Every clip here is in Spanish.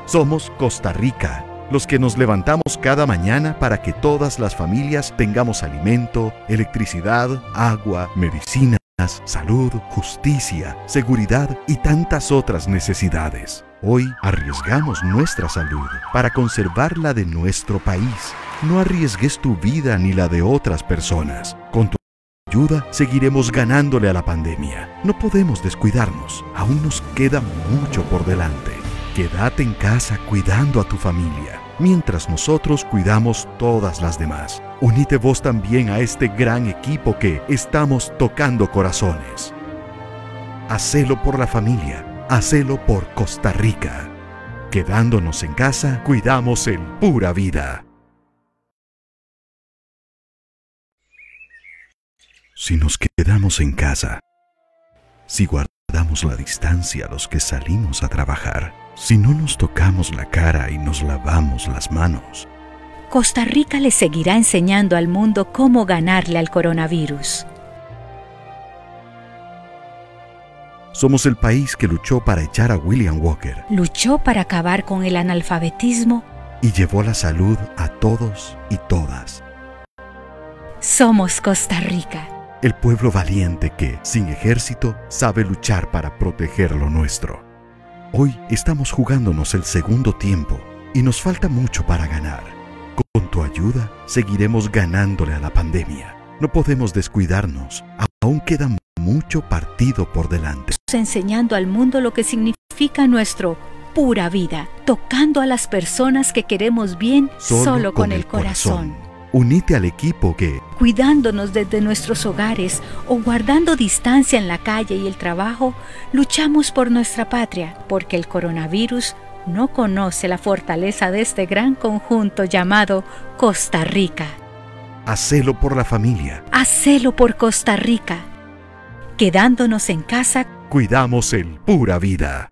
Somos Costa Rica, los que nos levantamos cada mañana para que todas las familias tengamos alimento, electricidad, agua, medicinas, salud, justicia, seguridad y tantas otras necesidades. Hoy arriesgamos nuestra salud para conservar la de nuestro país. No arriesgues tu vida ni la de otras personas. Con tu ayuda seguiremos ganándole a la pandemia. No podemos descuidarnos. Aún nos queda mucho por delante. Quédate en casa cuidando a tu familia, mientras nosotros cuidamos todas las demás. Uníte vos también a este gran equipo que estamos tocando corazones. Hacelo por la familia, hacelo por Costa Rica. Quedándonos en casa, cuidamos el Pura Vida. Si nos quedamos en casa, si guardamos la distancia a los que salimos a trabajar, si no nos tocamos la cara y nos lavamos las manos, Costa Rica le seguirá enseñando al mundo cómo ganarle al coronavirus. somos el país que luchó para echar a William Walker, Luchó para acabar con el analfabetismo. y llevó la salud a todos y todas. Somos Costa Rica. El pueblo valiente que, sin ejército, sabe luchar para proteger lo nuestro. Hoy estamos jugándonos el segundo tiempo y nos falta mucho para ganar. Con tu ayuda, seguiremos ganándole a la pandemia. No podemos descuidarnos. Aún queda mucho partido por delante. Enseñando al mundo lo que significa nuestro Pura Vida, tocando a las personas que queremos bien solo con el corazón. Unite al equipo que, Cuidándonos desde nuestros hogares o guardando distancia en la calle y el trabajo, luchamos por nuestra patria, porque el coronavirus no conoce la fortaleza de este gran conjunto llamado Costa Rica. hacelo por la familia, Hacelo por Costa Rica. Quedándonos en casa, cuidamos el Pura Vida.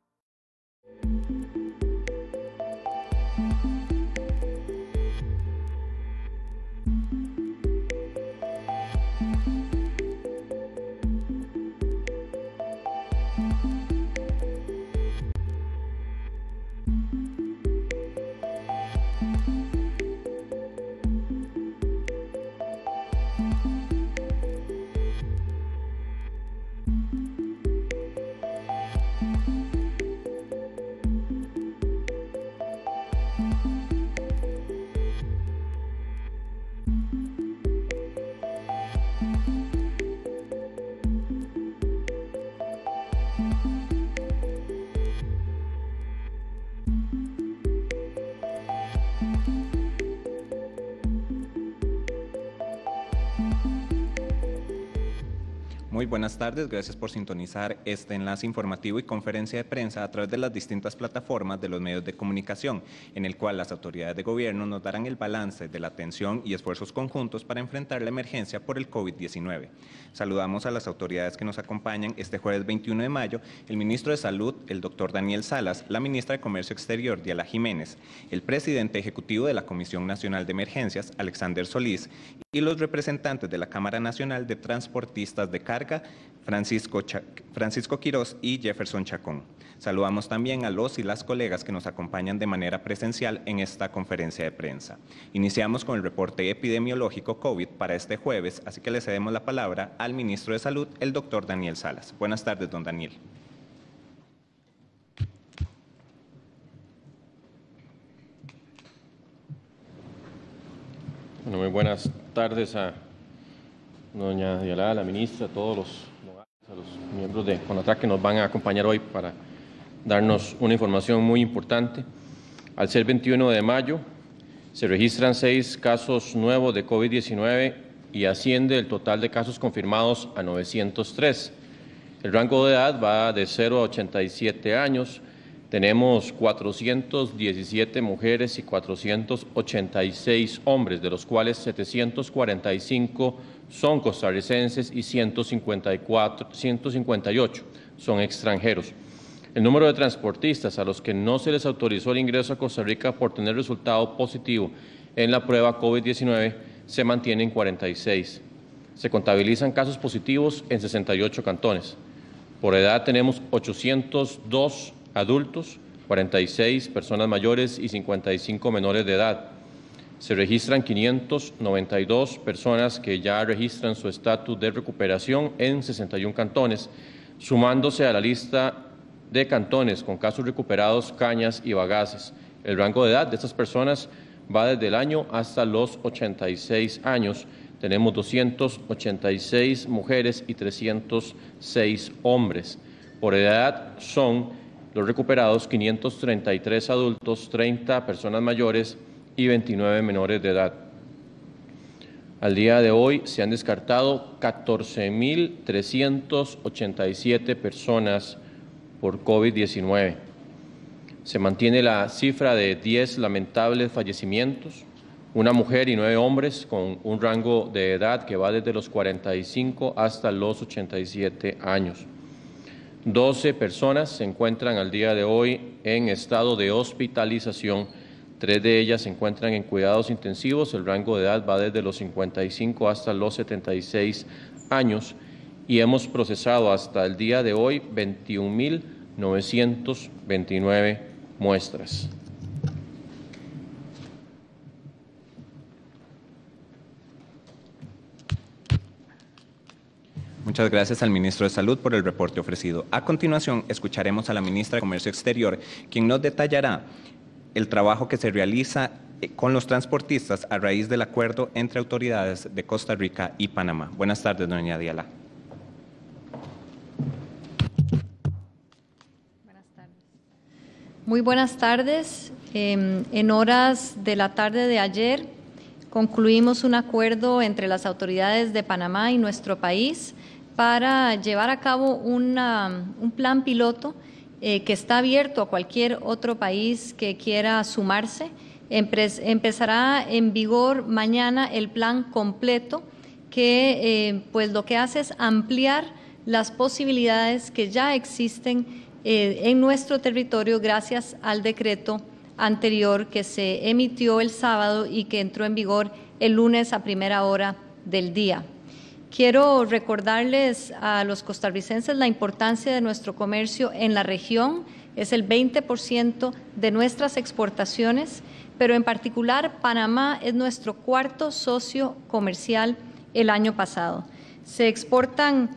Muy buenas tardes, gracias por sintonizar este enlace informativo y conferencia de prensa a través de las distintas plataformas de los medios de comunicación, en el cual las autoridades de gobierno nos darán el balance de la atención y esfuerzos conjuntos para enfrentar la emergencia por el COVID-19. Saludamos a las autoridades que nos acompañan este jueves 21 de mayo, el ministro de Salud, el doctor Daniel Salas, la ministra de Comercio Exterior, Diala Jiménez, el presidente ejecutivo de la Comisión Nacional de Emergencias, Alexander Solís, y los representantes de la Cámara Nacional de Transportistas de Carga, Francisco Quirós y Jefferson Chacón. Saludamos también a los y las colegas que nos acompañan de manera presencial en esta conferencia de prensa. Iniciamos con el reporte epidemiológico COVID para este jueves, así que le cedemos la palabra al ministro de Salud, el doctor Daniel Salas. Buenas tardes, don Daniel. Bueno, muy buenas tardes a doña Diala, a la ministra, a todos los miembros de CONATRAC que nos van a acompañar hoy para darnos una información muy importante. Al ser 21 de mayo, se registran 6 casos nuevos de COVID-19 y asciende el total de casos confirmados a 903. El rango de edad va de 0 a 87 años. Tenemos 417 mujeres y 486 hombres, de los cuales 745 son costarricenses y 158 son extranjeros. El número de transportistas a los que no se les autorizó el ingreso a Costa Rica por tener resultado positivo en la prueba COVID-19 se mantiene en 46. Se contabilizan casos positivos en 68 cantones. Por edad tenemos 802 adultos, 46 personas mayores y 55 menores de edad. Se registran 592 personas que ya registran su estatus de recuperación en 61 cantones, sumándose a la lista de cantones con casos recuperados Cañas y Bagaces. El rango de edad de estas personas va desde el año hasta los 86 años. Tenemos 286 mujeres y 306 hombres. Por edad son los recuperados 533 adultos, 30 personas mayores y 29 menores de edad. Al día de hoy se han descartado 14.387 personas por COVID-19. Se mantiene la cifra de 10 lamentables fallecimientos, una mujer y 9 hombres con un rango de edad que va desde los 45 hasta los 87 años. 12 personas se encuentran al día de hoy en estado de hospitalización. 3 de ellas se encuentran en cuidados intensivos. El rango de edad va desde los 55 hasta los 76 años y hemos procesado hasta el día de hoy 21.929 muestras. Muchas gracias al ministro de Salud por el reporte ofrecido. A continuación, escucharemos a la ministra de Comercio Exterior, quien nos detallará el trabajo que se realiza con los transportistas a raíz del acuerdo entre autoridades de Costa Rica y Panamá. Buenas tardes, doña Diala. Buenas tardes. Muy buenas tardes. En horas de la tarde de ayer concluimos un acuerdo entre las autoridades de Panamá y nuestro país para llevar a cabo un plan piloto que está abierto a cualquier otro país que quiera sumarse. Empezará en vigor mañana el plan completo que pues lo que hace es ampliar las posibilidades que ya existen en nuestro territorio gracias al decreto anterior que se emitió el sábado y que entró en vigor el lunes a primera hora del día. Quiero recordarles a los costarricenses la importancia de nuestro comercio en la región. Es el 20% de nuestras exportaciones, pero en particular Panamá es nuestro cuarto socio comercial el año pasado. Se exportan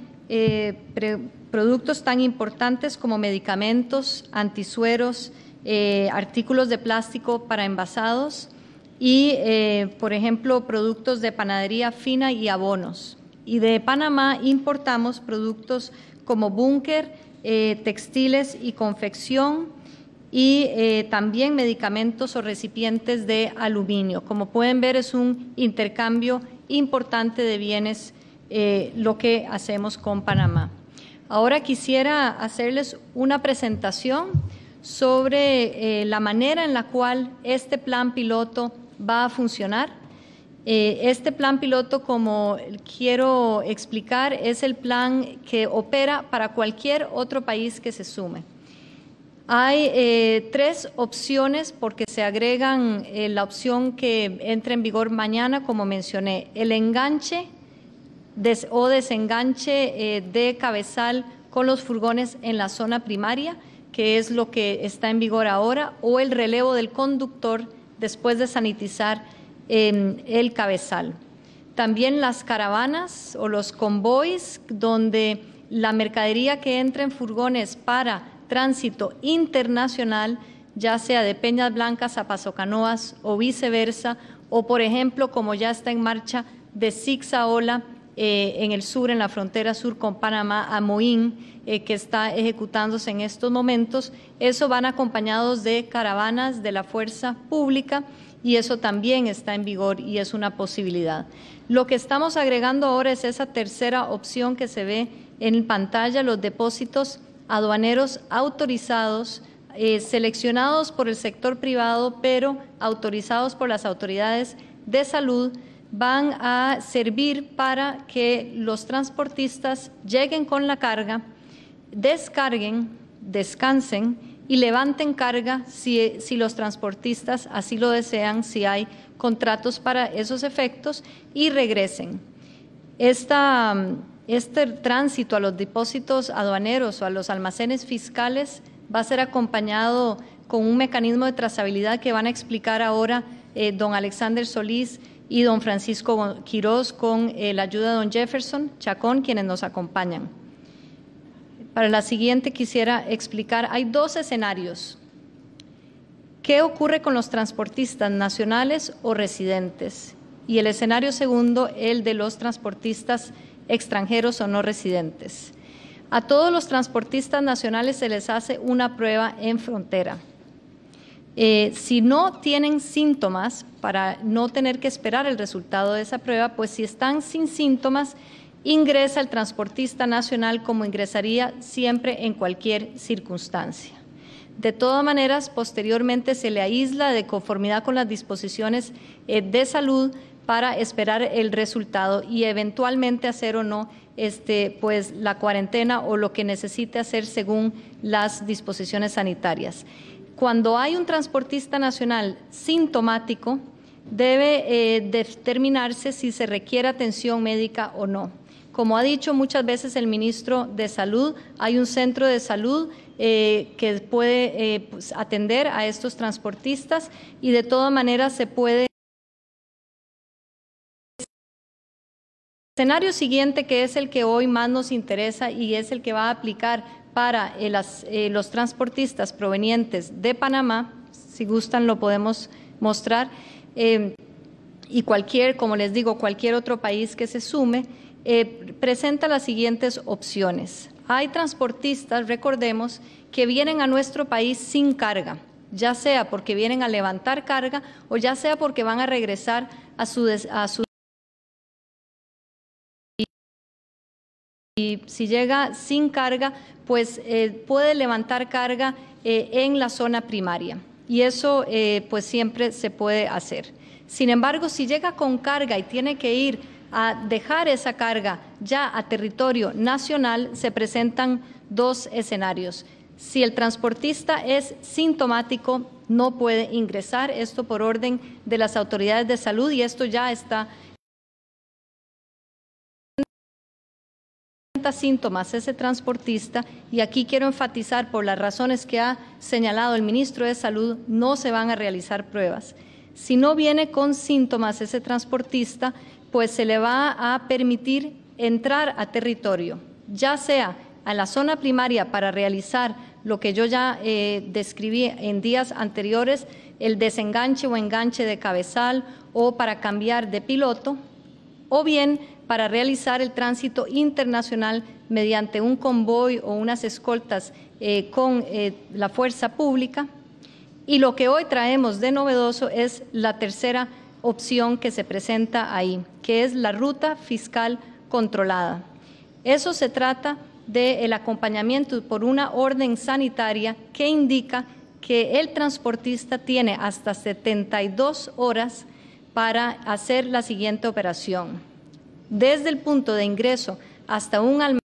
productos tan importantes como medicamentos, antisueros, artículos de plástico para envasados y, por ejemplo, productos de panadería fina y abonos. Y de Panamá importamos productos como búnker, textiles y confección y también medicamentos o recipientes de aluminio. Como pueden ver, es un intercambio importante de bienes lo que hacemos con Panamá. Ahora quisiera hacerles una presentación sobre la manera en la cual este plan piloto va a funcionar. Este plan piloto, como quiero explicar, es el plan que opera para cualquier otro país que se sume. Hay 3 opciones porque se agregan la opción que entra en vigor mañana, como mencioné, el enganche o desenganche de cabezal con los furgones en la zona primaria, que es lo que está en vigor ahora, o el relevo del conductor después de sanitizar el cabezal. También las caravanas o los convoys, donde la mercadería que entra en furgones para tránsito internacional, ya sea de Peñas Blancas a Paso Canoas o viceversa, o por ejemplo, como ya está en marcha, de Zixaola en el sur, en la frontera sur con Panamá, a Moín, que está ejecutándose en estos momentos. Eso van acompañados de caravanas de la fuerza pública y eso también está en vigor y es una posibilidad. Lo que estamos agregando ahora es esa tercera opción que se ve en pantalla, los depósitos aduaneros autorizados, seleccionados por el sector privado, pero autorizados por las autoridades de salud, van a servir para que los transportistas lleguen con la carga, descarguen, descansen y levanten carga si los transportistas así lo desean, si hay contratos para esos efectos, y regresen. Este tránsito a los depósitos aduaneros o a los almacenes fiscales va a ser acompañado con un mecanismo de trazabilidad que van a explicar ahora don Alexander Solís y don Francisco Quiroz con la ayuda de don Jefferson Chacón, quienes nos acompañan. Para la siguiente quisiera explicar, hay dos escenarios. ¿Qué ocurre con los transportistas nacionales o residentes? Y el escenario segundo, el de los transportistas extranjeros o no residentes. A todos los transportistas nacionales se les hace una prueba en frontera. Si no tienen síntomas, para no tener que esperar el resultado de esa prueba, pues si están sin síntomas, ingresa el transportista nacional como ingresaría siempre en cualquier circunstancia. De todas maneras, posteriormente se le aísla de conformidad con las disposiciones de salud para esperar el resultado y eventualmente hacer o no pues la cuarentena o lo que necesite hacer según las disposiciones sanitarias. Cuando hay un transportista nacional sintomático, debe determinarse si se requiere atención médica o no. Como ha dicho muchas veces el ministro de Salud, hay un centro de salud que puede pues, atender a estos transportistas y de todas maneras se puede. El escenario siguiente, que es el que hoy más nos interesa y es el que va a aplicar para los transportistas provenientes de Panamá, si gustan lo podemos mostrar, y como les digo, cualquier otro país que se sume, presenta las siguientes opciones. Hay transportistas, recordemos, que vienen a nuestro país sin carga, ya sea porque vienen a levantar carga o ya sea porque van a regresar a su y si llega sin carga, pues puede levantar carga en la zona primaria y eso pues siempre se puede hacer. Sin embargo, si llega con carga y tiene que ir a dejar esa carga ya a territorio nacional, se presentan dos escenarios. Si el transportista es sintomático, no puede ingresar, esto por orden de las autoridades de salud y esto ya está. Síntomas ese transportista y aquí quiero enfatizar por las razones que ha señalado el ministro de Salud, no se van a realizar pruebas. Si no viene con síntomas ese transportista, pues se le va a permitir entrar a territorio, ya sea a la zona primaria para realizar lo que yo ya describí en días anteriores, el desenganche o enganche de cabezal o para cambiar de piloto, o bien para realizar el tránsito internacional mediante un convoy o unas escoltas con la fuerza pública. Y lo que hoy traemos de novedoso es la tercera opción que se presenta ahí, que es la ruta fiscal controlada. Eso se trata del acompañamiento por una orden sanitaria que indica que el transportista tiene hasta 72 horas para hacer la siguiente operación. Desde el punto de ingreso hasta un almacén,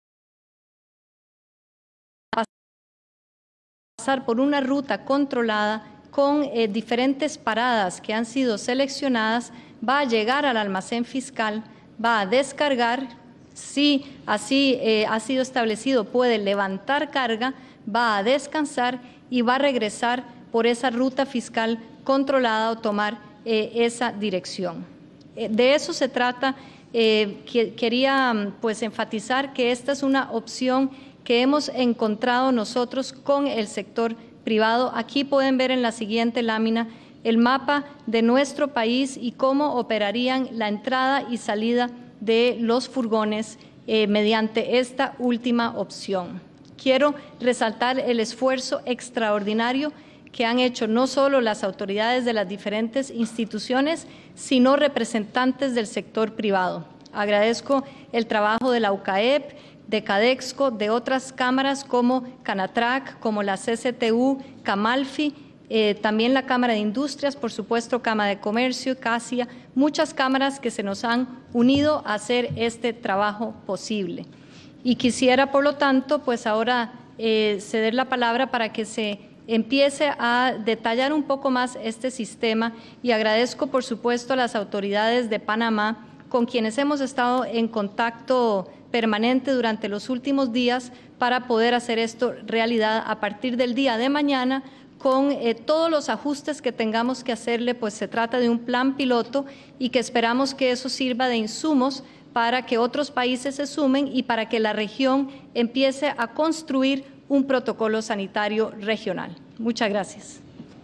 pasar por una ruta controlada con diferentes paradas que han sido seleccionadas, va a llegar al almacén fiscal, va a descargar, si así ha sido establecido, puede levantar carga, va a descansar y va a regresar por esa ruta fiscal controlada o tomar esa dirección. De eso se trata. Quería pues enfatizar que esta es una opción que hemos encontrado nosotros con el sector privado. Aquí pueden ver en la siguiente lámina el mapa de nuestro país y cómo operarían la entrada y salida de los furgones mediante esta última opción. Quiero resaltar el esfuerzo extraordinario que han hecho no solo las autoridades de las diferentes instituciones, sino representantes del sector privado. Agradezco el trabajo de la UCAEP, de Cadexco, de otras cámaras como Canatrac, como la CCTU, Camalfi, también la Cámara de Industrias, por supuesto, Cámara de Comercio, CASIA, muchas cámaras que se nos han unido a hacer este trabajo posible. Y quisiera, por lo tanto, pues ahora ceder la palabra para que se empiece a detallar un poco más este sistema y agradezco, por supuesto, a las autoridades de Panamá con quienes hemos estado en contacto permanente durante los últimos días para poder hacer esto realidad a partir del día de mañana con todos los ajustes que tengamos que hacerle, pues se trata de un plan piloto y que esperamos que eso sirva de insumos para que otros países se sumen y para que la región empiece a construir un protocolo sanitario regional. Muchas gracias.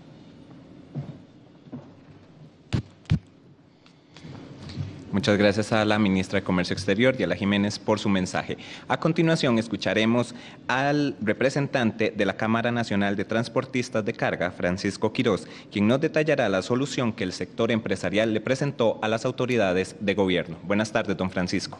Muchas gracias a la ministra de Comercio Exterior, Diala Jiménez, por su mensaje. A continuación, escucharemos al representante de la Cámara Nacional de Transportistas de Carga, Francisco Quiroz, quien nos detallará la solución que el sector empresarial le presentó a las autoridades de gobierno. Buenas tardes, don Francisco.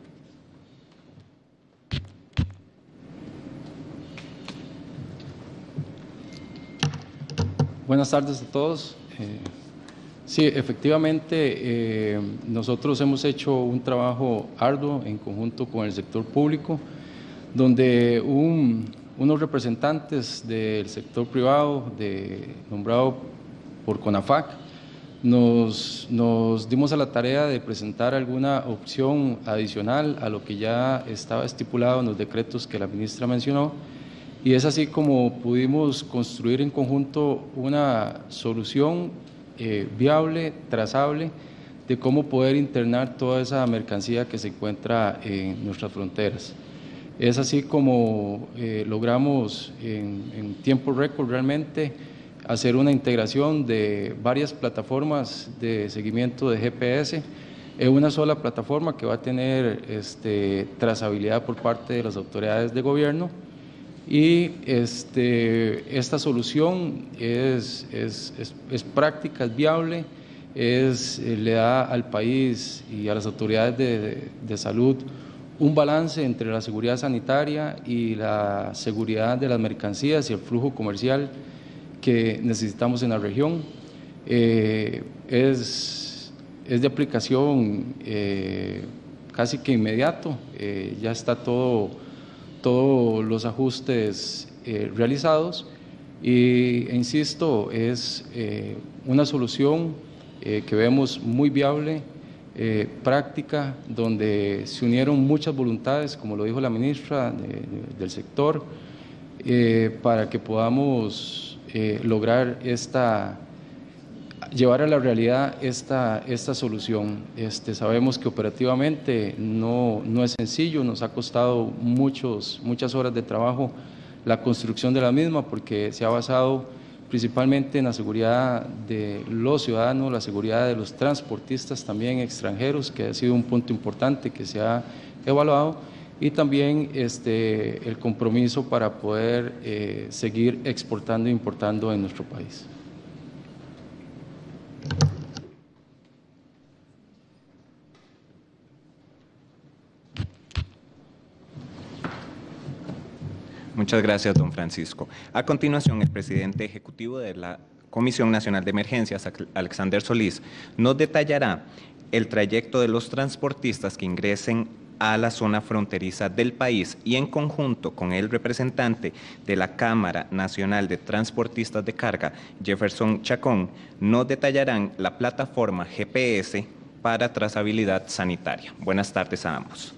Buenas tardes a todos. Sí, efectivamente, nosotros hemos hecho un trabajo arduo en conjunto con el sector público, donde unos representantes del sector privado, nombrado por CONAFAC, nos dimos a la tarea de presentar alguna opción adicional a lo que ya estaba estipulado en los decretos que la ministra mencionó, y es así como pudimos construir en conjunto una solución viable, trazable, de cómo poder internar toda esa mercancía que se encuentra en nuestras fronteras. Es así como logramos en tiempo récord realmente hacer una integración de varias plataformas de seguimiento de GPS en una sola plataforma que va a tener trazabilidad por parte de las autoridades de gobierno. Y esta solución es práctica, es viable, le da al país y a las autoridades de salud un balance entre la seguridad sanitaria y la seguridad de las mercancías y el flujo comercial que necesitamos en la región. Es de aplicación casi que inmediato, ya está todos los ajustes realizados y, insisto, es una solución que vemos muy viable, práctica, donde se unieron muchas voluntades, como lo dijo la ministra del sector, para que podamos lograr llevar a la realidad esta solución. Sabemos que operativamente no es sencillo, nos ha costado muchas horas de trabajo la construcción de la misma, porque se ha basado principalmente en la seguridad de los ciudadanos, la seguridad de los transportistas también extranjeros, que ha sido un punto importante que se ha evaluado, y también el compromiso para poder seguir exportando e importando en nuestro país. Muchas gracias, don Francisco. A continuación, el presidente ejecutivo de la Comisión Nacional de Emergencias, Alexander Solís, nos detallará el trayecto de los transportistas que ingresen a la zona fronteriza del país y, en conjunto con el representante de la Cámara Nacional de Transportistas de Carga, Jefferson Chacón, nos detallarán la plataforma GPS para trazabilidad sanitaria. Buenas tardes a ambos.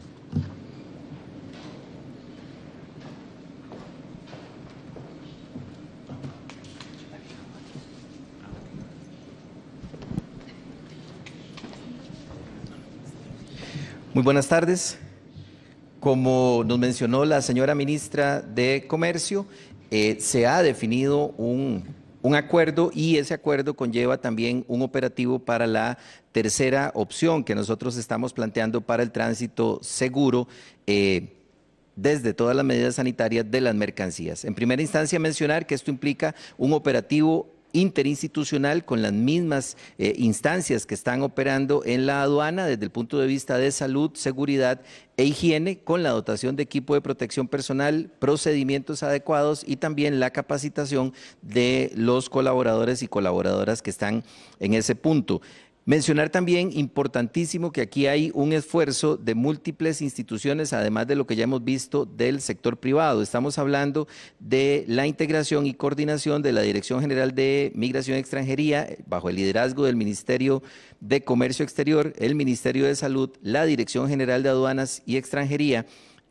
Muy buenas tardes. Como nos mencionó la señora ministra de Comercio, se ha definido un acuerdo, y ese acuerdo conlleva también un operativo para la tercera opción que nosotros estamos planteando para el tránsito seguro desde todas las medidas sanitarias de las mercancías. En primera instancia, mencionar que esto implica un operativo interinstitucional con las mismas instancias que están operando en la aduana desde el punto de vista de salud, seguridad e higiene, con la dotación de equipo de protección personal, procedimientos adecuados y también la capacitación de los colaboradores y colaboradoras que están en ese punto. Mencionar también, importantísimo, que aquí hay un esfuerzo de múltiples instituciones, además de lo que ya hemos visto del sector privado. Estamos hablando de la integración y coordinación de la Dirección General de Migración y Extranjería, bajo el liderazgo del Ministerio de Comercio Exterior, el Ministerio de Salud, la Dirección General de Aduanas y Extranjería,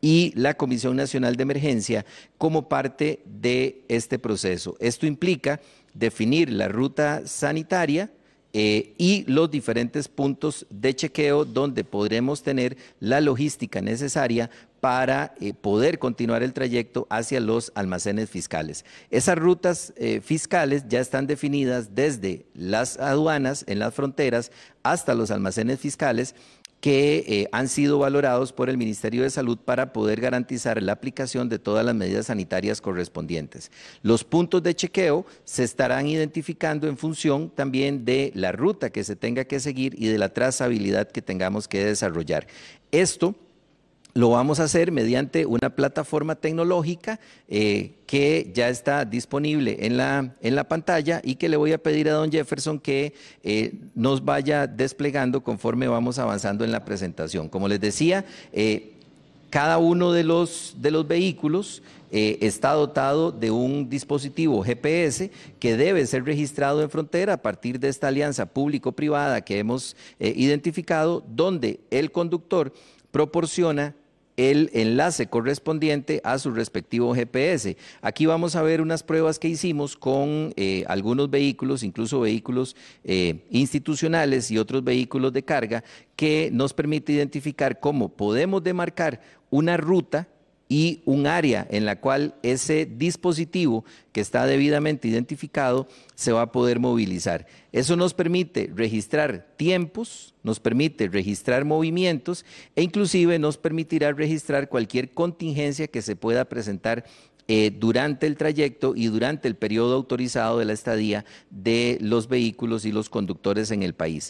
y la Comisión Nacional de Emergencia como parte de este proceso. Esto implica definir la ruta sanitaria y los diferentes puntos de chequeo donde podremos tener la logística necesaria para poder continuar el trayecto hacia los almacenes fiscales. Esas rutas fiscales ya están definidas desde las aduanas en las fronteras hasta los almacenes fiscales, que han sido valorados por el Ministerio de Salud para poder garantizar la aplicación de todas las medidas sanitarias correspondientes. Los puntos de chequeo se estarán identificando en función también de la ruta que se tenga que seguir y de la trazabilidad que tengamos que desarrollar. Esto lo vamos a hacer mediante una plataforma tecnológica que ya está disponible en la pantalla y que le voy a pedir a don Jefferson que nos vaya desplegando conforme vamos avanzando en la presentación. Como les decía, cada uno de los vehículos está dotado de un dispositivo GPS que debe ser registrado en frontera a partir de esta alianza público-privada que hemos identificado, donde el conductor proporciona el enlace correspondiente a su respectivo GPS. Aquí vamos a ver unas pruebas que hicimos con algunos vehículos, incluso vehículos institucionales y otros vehículos de carga, que nos permite identificar cómo podemos demarcar una ruta y un área en la cual ese dispositivo que está debidamente identificado se va a poder movilizar. Eso nos permite registrar tiempos, nos permite registrar movimientos e inclusive nos permitirá registrar cualquier contingencia que se pueda presentar durante el trayecto y durante el periodo autorizado de la estadía de los vehículos y los conductores en el país.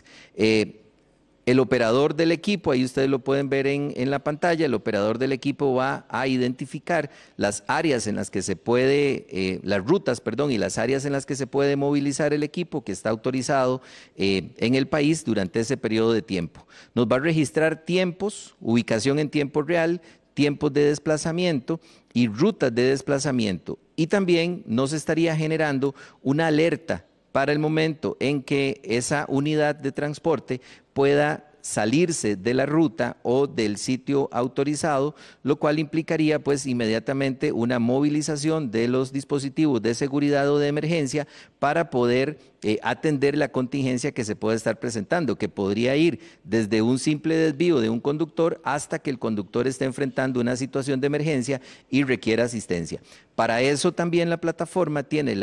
El operador del equipo, ahí ustedes lo pueden ver en la pantalla, el operador del equipo va a identificar las áreas en las que se puede, las rutas, perdón, y las áreas en las que se puede movilizar el equipo que está autorizado en el país durante ese periodo de tiempo. Nos va a registrar tiempos, ubicación en tiempo real, tiempos de desplazamiento y rutas de desplazamiento. Y también nos estaría generando una alerta para el momento en que esa unidad de transporte pueda salirse de la ruta o del sitio autorizado, lo cual implicaría pues inmediatamente una movilización de los dispositivos de seguridad o de emergencia para poder atender la contingencia que se pueda estar presentando, que podría ir desde un simple desvío de un conductor hasta que el conductor esté enfrentando una situación de emergencia y requiera asistencia. Para eso también la plataforma tiene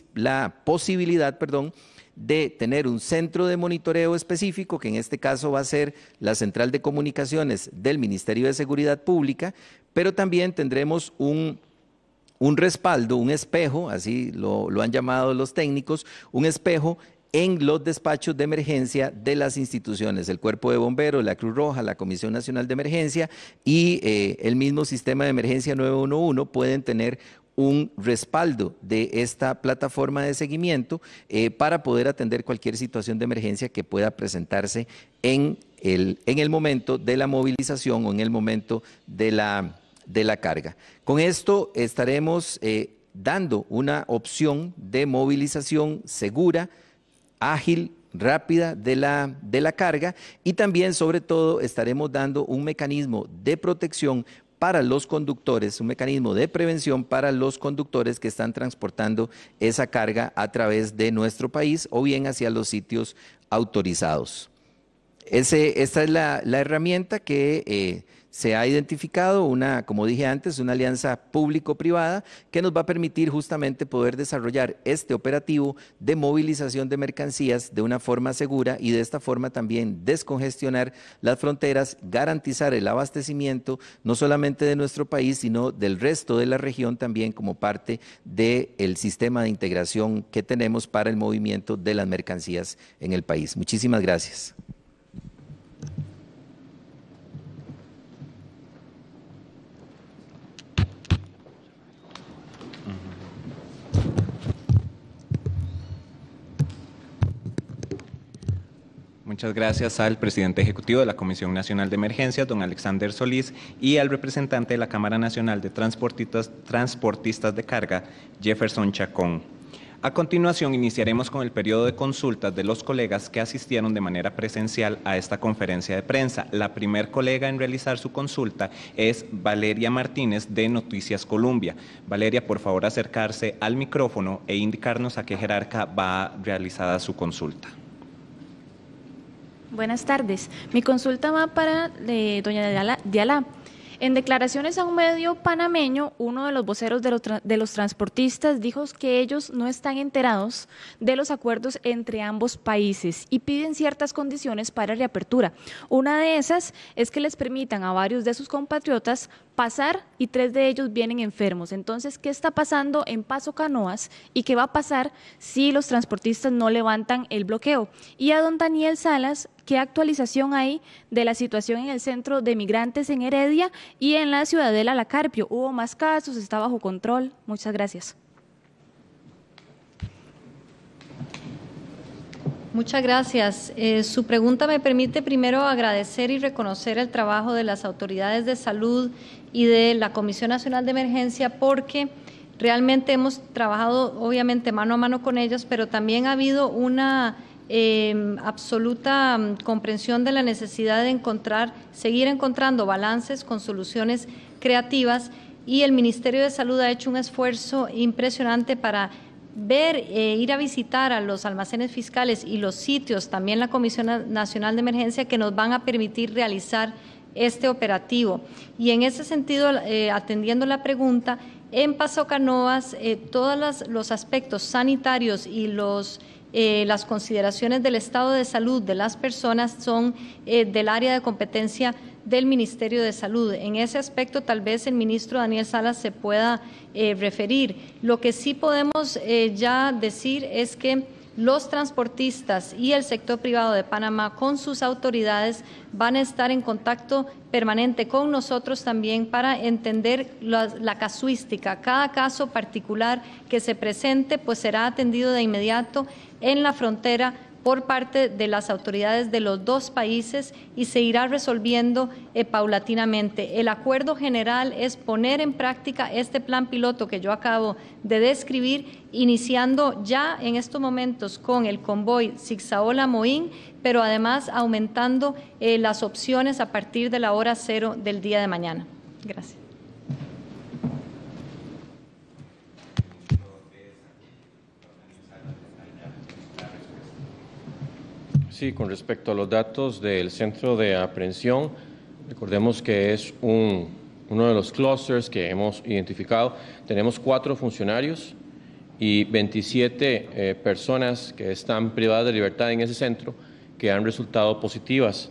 la posibilidad, de tener un centro de monitoreo específico, que en este caso va a ser la Central de Comunicaciones del Ministerio de Seguridad Pública, pero también tendremos un respaldo, un espejo, así lo han llamado los técnicos, un espejo en los despachos de emergencia de las instituciones, el Cuerpo de Bomberos, la Cruz Roja, la Comisión Nacional de Emergencia y el mismo Sistema de Emergencia 911 pueden tener un respaldo de esta plataforma de seguimiento para poder atender cualquier situación de emergencia que pueda presentarse en el momento de la movilización o en el momento de la carga. Con esto estaremos dando una opción de movilización segura, ágil, rápida de la carga y también, sobre todo, estaremos dando un mecanismo de protección para los conductores, un mecanismo de prevención para los conductores que están transportando esa carga a través de nuestro país o bien hacia los sitios autorizados. Esta es la herramienta que se ha identificado, como dije antes, una alianza público-privada que nos va a permitir justamente poder desarrollar este operativo de movilización de mercancías de una forma segura y de esta forma también descongestionar las fronteras, garantizar el abastecimiento no solamente de nuestro país, sino del resto de la región también como parte del sistema de integración que tenemos para el movimiento de las mercancías en el país. Muchísimas gracias. Muchas gracias al presidente ejecutivo de la Comisión Nacional de Emergencias, don Alexander Solís, y al representante de la Cámara Nacional de Transportistas de Carga, Jefferson Chacón. A continuación, iniciaremos con el periodo de consultas de los colegas que asistieron de manera presencial a esta conferencia de prensa. La primer colega en realizar su consulta es Valeria Martínez de Noticias Colombia. Valeria, por favor, acercarse al micrófono e indicarnos a qué jerarca va realizada su consulta. Buenas tardes. Mi consulta va para doña Dialá. En declaraciones a un medio panameño, uno de los voceros de los transportistas dijo que ellos no están enterados de los acuerdos entre ambos países y piden ciertas condiciones para reapertura. Una de esas es que les permitan a varios de sus compatriotas pasar y 3 de ellos vienen enfermos. Entonces, ¿qué está pasando en Paso Canoas y qué va a pasar si los transportistas no levantan el bloqueo? Y a don Daniel Salas, ¿qué actualización hay de la situación en el centro de migrantes en Heredia y en la Ciudadela La Carpio? ¿Hubo más casos? ¿Está bajo control? Muchas gracias. Muchas gracias. Su pregunta me permite primero agradecer y reconocer el trabajo de las autoridades de salud y de la Comisión Nacional de Emergencia, porque realmente hemos trabajado obviamente mano a mano con ellos, pero también ha habido una absoluta comprensión de la necesidad de seguir encontrando balances con soluciones creativas, y el Ministerio de Salud ha hecho un esfuerzo impresionante para ir a visitar a los almacenes fiscales y los sitios, también la Comisión Nacional de Emergencia, que nos van a permitir realizar este operativo. Y en ese sentido, atendiendo la pregunta, en Paso Canoas, todos los aspectos sanitarios y las consideraciones del estado de salud de las personas son del área de competencia del Ministerio de Salud. En ese aspecto, tal vez el ministro Daniel Salas se pueda referir. Lo que sí podemos ya decir es que los transportistas y el sector privado de Panamá con sus autoridades van a estar en contacto permanente con nosotros también para entender la casuística. Cada caso particular que se presente pues será atendido de inmediato en la frontera por parte de las autoridades de los dos países y se irá resolviendo paulatinamente. El acuerdo general es poner en práctica este plan piloto que yo acabo de describir, iniciando ya en estos momentos con el convoy Zigzaola-Moín, pero además aumentando las opciones a partir de la hora 0 del día de mañana. Gracias. Sí, con respecto a los datos del centro de aprehensión, recordemos que es uno de los clusters que hemos identificado. Tenemos 4 funcionarios y 27 personas que están privadas de libertad en ese centro que han resultado positivas.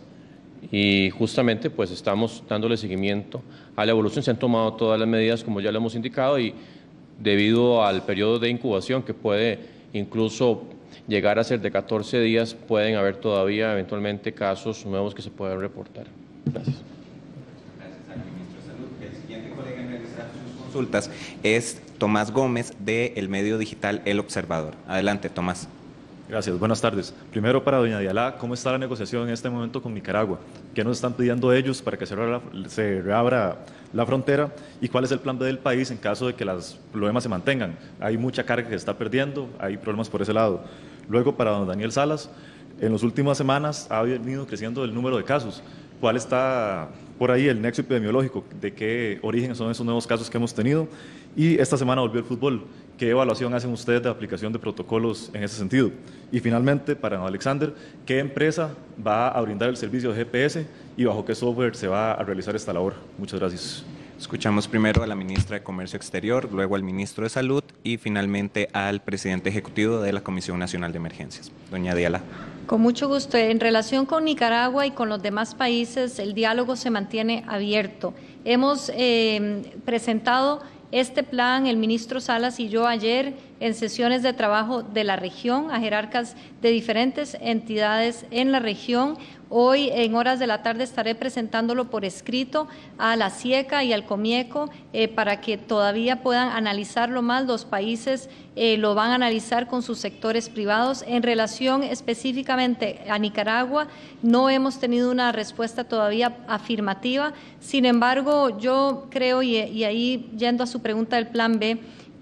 Y justamente pues estamos dándole seguimiento a la evolución. Se han tomado todas las medidas como ya lo hemos indicado, y debido al periodo de incubación que puede incluso llegar a ser de 14 días, pueden haber todavía eventualmente casos nuevos que se puedan reportar. Gracias. Gracias al ministro de Salud. El siguiente colega en realizar sus consultas es Tomás Gómez del medio digital El Observador. Adelante, Tomás. Gracias, buenas tardes. Primero, para doña Dialá, ¿cómo está la negociación en este momento con Nicaragua? ¿Qué nos están pidiendo ellos para que se reabra la frontera? ¿Y cuál es el plan B del país en caso de que los problemas se mantengan? Hay mucha carga que se está perdiendo, hay problemas por ese lado. Luego, para don Daniel Salas, en las últimas semanas ha venido creciendo el número de casos. ¿Cuál está por ahí el nexo epidemiológico? ¿De qué origen son esos nuevos casos que hemos tenido? Y esta semana volvió el fútbol. ¿Qué evaluación hacen ustedes de aplicación de protocolos en ese sentido? Y finalmente, para don Alexander, ¿qué empresa va a brindar el servicio de GPS y bajo qué software se va a realizar esta labor? Muchas gracias. Escuchamos primero a la ministra de Comercio Exterior, luego al ministro de Salud y finalmente al presidente ejecutivo de la Comisión Nacional de Emergencias. Doña Dialá. Con mucho gusto. En relación con Nicaragua y con los demás países, el diálogo se mantiene abierto. Hemos presentado este plan, el ministro Salas y yo, ayer en sesiones de trabajo de la región, a jerarcas de diferentes entidades en la región. Hoy, en horas de la tarde, estaré presentándolo por escrito a la CIECA y al COMIECO para que todavía puedan analizarlo más. Los países lo van a analizar con sus sectores privados. En relación específicamente a Nicaragua, no hemos tenido una respuesta todavía afirmativa. Sin embargo, yo creo, y ahí yendo a su pregunta del plan B,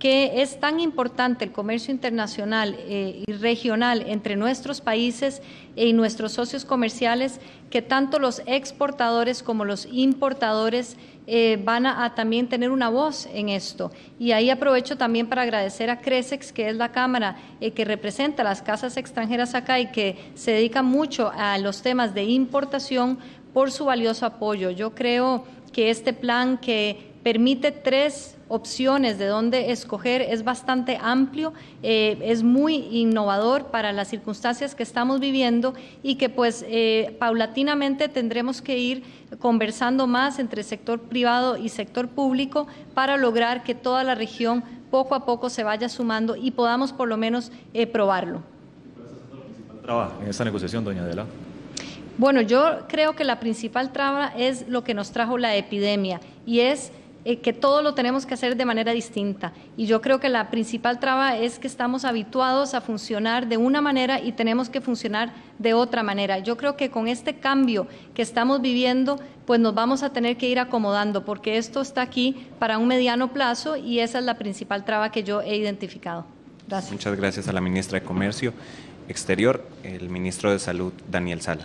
que es tan importante el comercio internacional y regional entre nuestros países y nuestros socios comerciales, que tanto los exportadores como los importadores van a también tener una voz en esto. Y ahí aprovecho también para agradecer a CRESEX, que es la Cámara que representa a las casas extranjeras acá y que se dedica mucho a los temas de importación, por su valioso apoyo. Yo creo que este plan, que permite 3 opciones de dónde escoger, es bastante amplio, es muy innovador para las circunstancias que estamos viviendo y que pues paulatinamente tendremos que ir conversando más entre sector privado y sector público para lograr que toda la región poco a poco se vaya sumando y podamos por lo menos probarlo. ¿Traba en esta negociación, doña Adela? Bueno, yo creo que la principal traba es lo que nos trajo la epidemia y es que todo lo tenemos que hacer de manera distinta. Y yo creo que la principal traba es que estamos habituados a funcionar de una manera y tenemos que funcionar de otra manera. Yo creo que con este cambio que estamos viviendo, pues nos vamos a tener que ir acomodando, porque esto está aquí para un mediano plazo y esa es la principal traba que yo he identificado. Gracias. Muchas gracias a la ministra de Comercio Exterior, el ministro de Salud, Daniel Salas.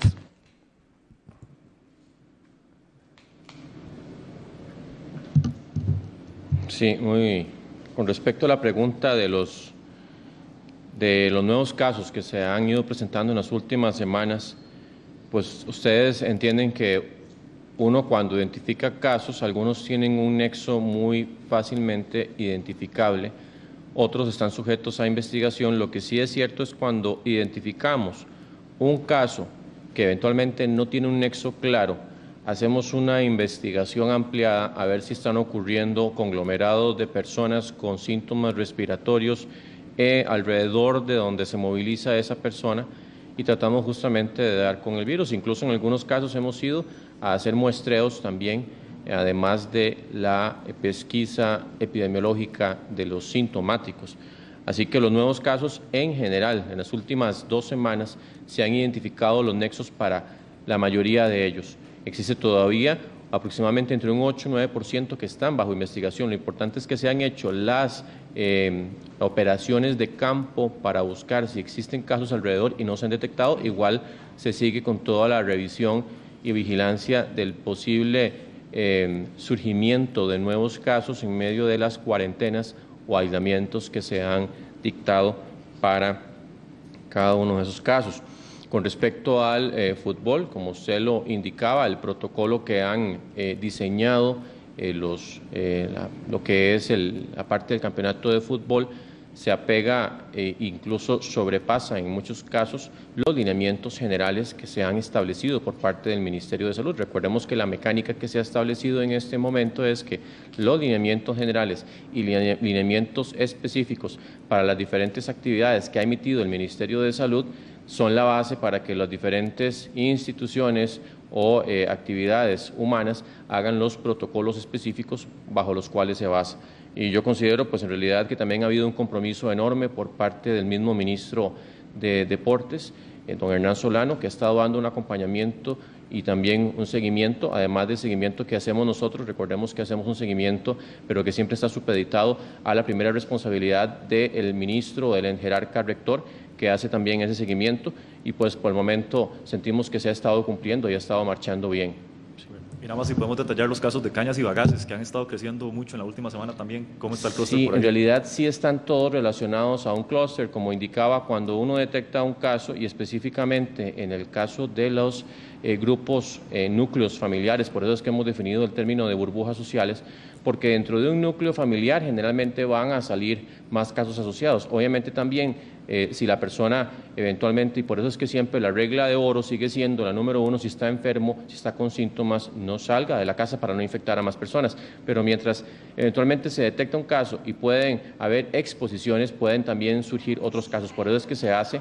Sí, con respecto a la pregunta de los nuevos casos que se han ido presentando en las últimas semanas, pues ustedes entienden que uno cuando identifica casos, algunos tienen un nexo muy fácilmente identificable, otros están sujetos a investigación. Lo que sí es cierto es cuando identificamos un caso que eventualmente no tiene un nexo claro, hacemos una investigación ampliada a ver si están ocurriendo conglomerados de personas con síntomas respiratorios alrededor de donde se moviliza esa persona y tratamos justamente de dar con el virus. Incluso en algunos casos hemos ido a hacer muestreos también, además de la pesquisa epidemiológica de los sintomáticos. Así que los nuevos casos en general, en las últimas 2 semanas, se han identificado los nexos para la mayoría de ellos. Existe todavía aproximadamente entre un 8 y 9% que están bajo investigación. Lo importante es que se han hecho las operaciones de campo para buscar si existen casos alrededor y no se han detectado. Igual se sigue con toda la revisión y vigilancia del posible surgimiento de nuevos casos en medio de las cuarentenas o aislamientos que se han dictado para cada uno de esos casos. Con respecto al fútbol, como usted lo indicaba, el protocolo que han diseñado lo que es la parte del campeonato de fútbol se apega incluso sobrepasa en muchos casos los lineamientos generales que se han establecido por parte del Ministerio de Salud. Recordemos que la mecánica que se ha establecido en este momento es que los lineamientos generales y lineamientos específicos para las diferentes actividades que ha emitido el Ministerio de Salud son la base para que las diferentes instituciones o actividades humanas hagan los protocolos específicos bajo los cuales se basa. Y yo considero, pues en realidad, que también ha habido un compromiso enorme por parte del mismo ministro de Deportes, don Hernán Solano, que ha estado dando un acompañamiento y también un seguimiento, además del seguimiento que hacemos nosotros. Recordemos que hacemos un seguimiento, pero que siempre está supeditado a la primera responsabilidad del ministro, del jerarca rector, que hace también ese seguimiento, y pues por el momento sentimos que se ha estado cumpliendo y ha estado marchando bien. Y nada más si podemos detallar los casos de Cañas y Bagaces, que han estado creciendo mucho en la última semana también. ¿Cómo está el clúster por ahí? En realidad sí están todos relacionados a un clúster, como indicaba, cuando uno detecta un caso, y específicamente en el caso de los grupos, núcleos familiares. Por eso es que hemos definido el término de burbujas sociales, porque dentro de un núcleo familiar generalmente van a salir más casos asociados. Obviamente también si la persona eventualmente, y por eso es que siempre la regla de oro sigue siendo la número 1, si está enfermo, si está con síntomas, no salga de la casa para no infectar a más personas. Pero mientras eventualmente se detecta un caso y pueden haber exposiciones, pueden también surgir otros casos. Por eso es que se hace.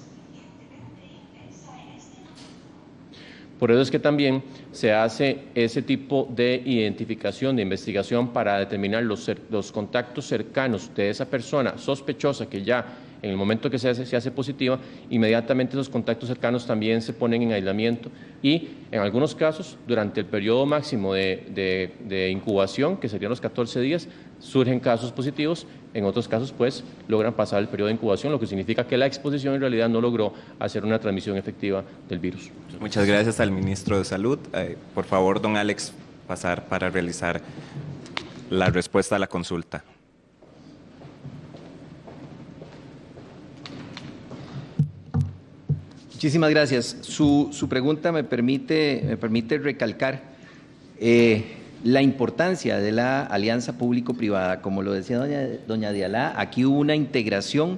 Por eso es que también se hace ese tipo de identificación, de investigación para determinar los contactos cercanos de esa persona sospechosa que ya En el momento que se hace positiva, inmediatamente esos contactos cercanos también se ponen en aislamiento y en algunos casos, durante el periodo máximo de incubación, que serían los 14 días, surgen casos positivos. En otros casos, pues, logran pasar el periodo de incubación, lo que significa que la exposición en realidad no logró hacer una transmisión efectiva del virus. Muchas gracias al ministro de Salud. Por favor, don Alex, pasar para realizar la respuesta a la consulta. Muchísimas gracias. Su pregunta me permite recalcar la importancia de la alianza público-privada. Como lo decía doña Dialá, aquí hubo una integración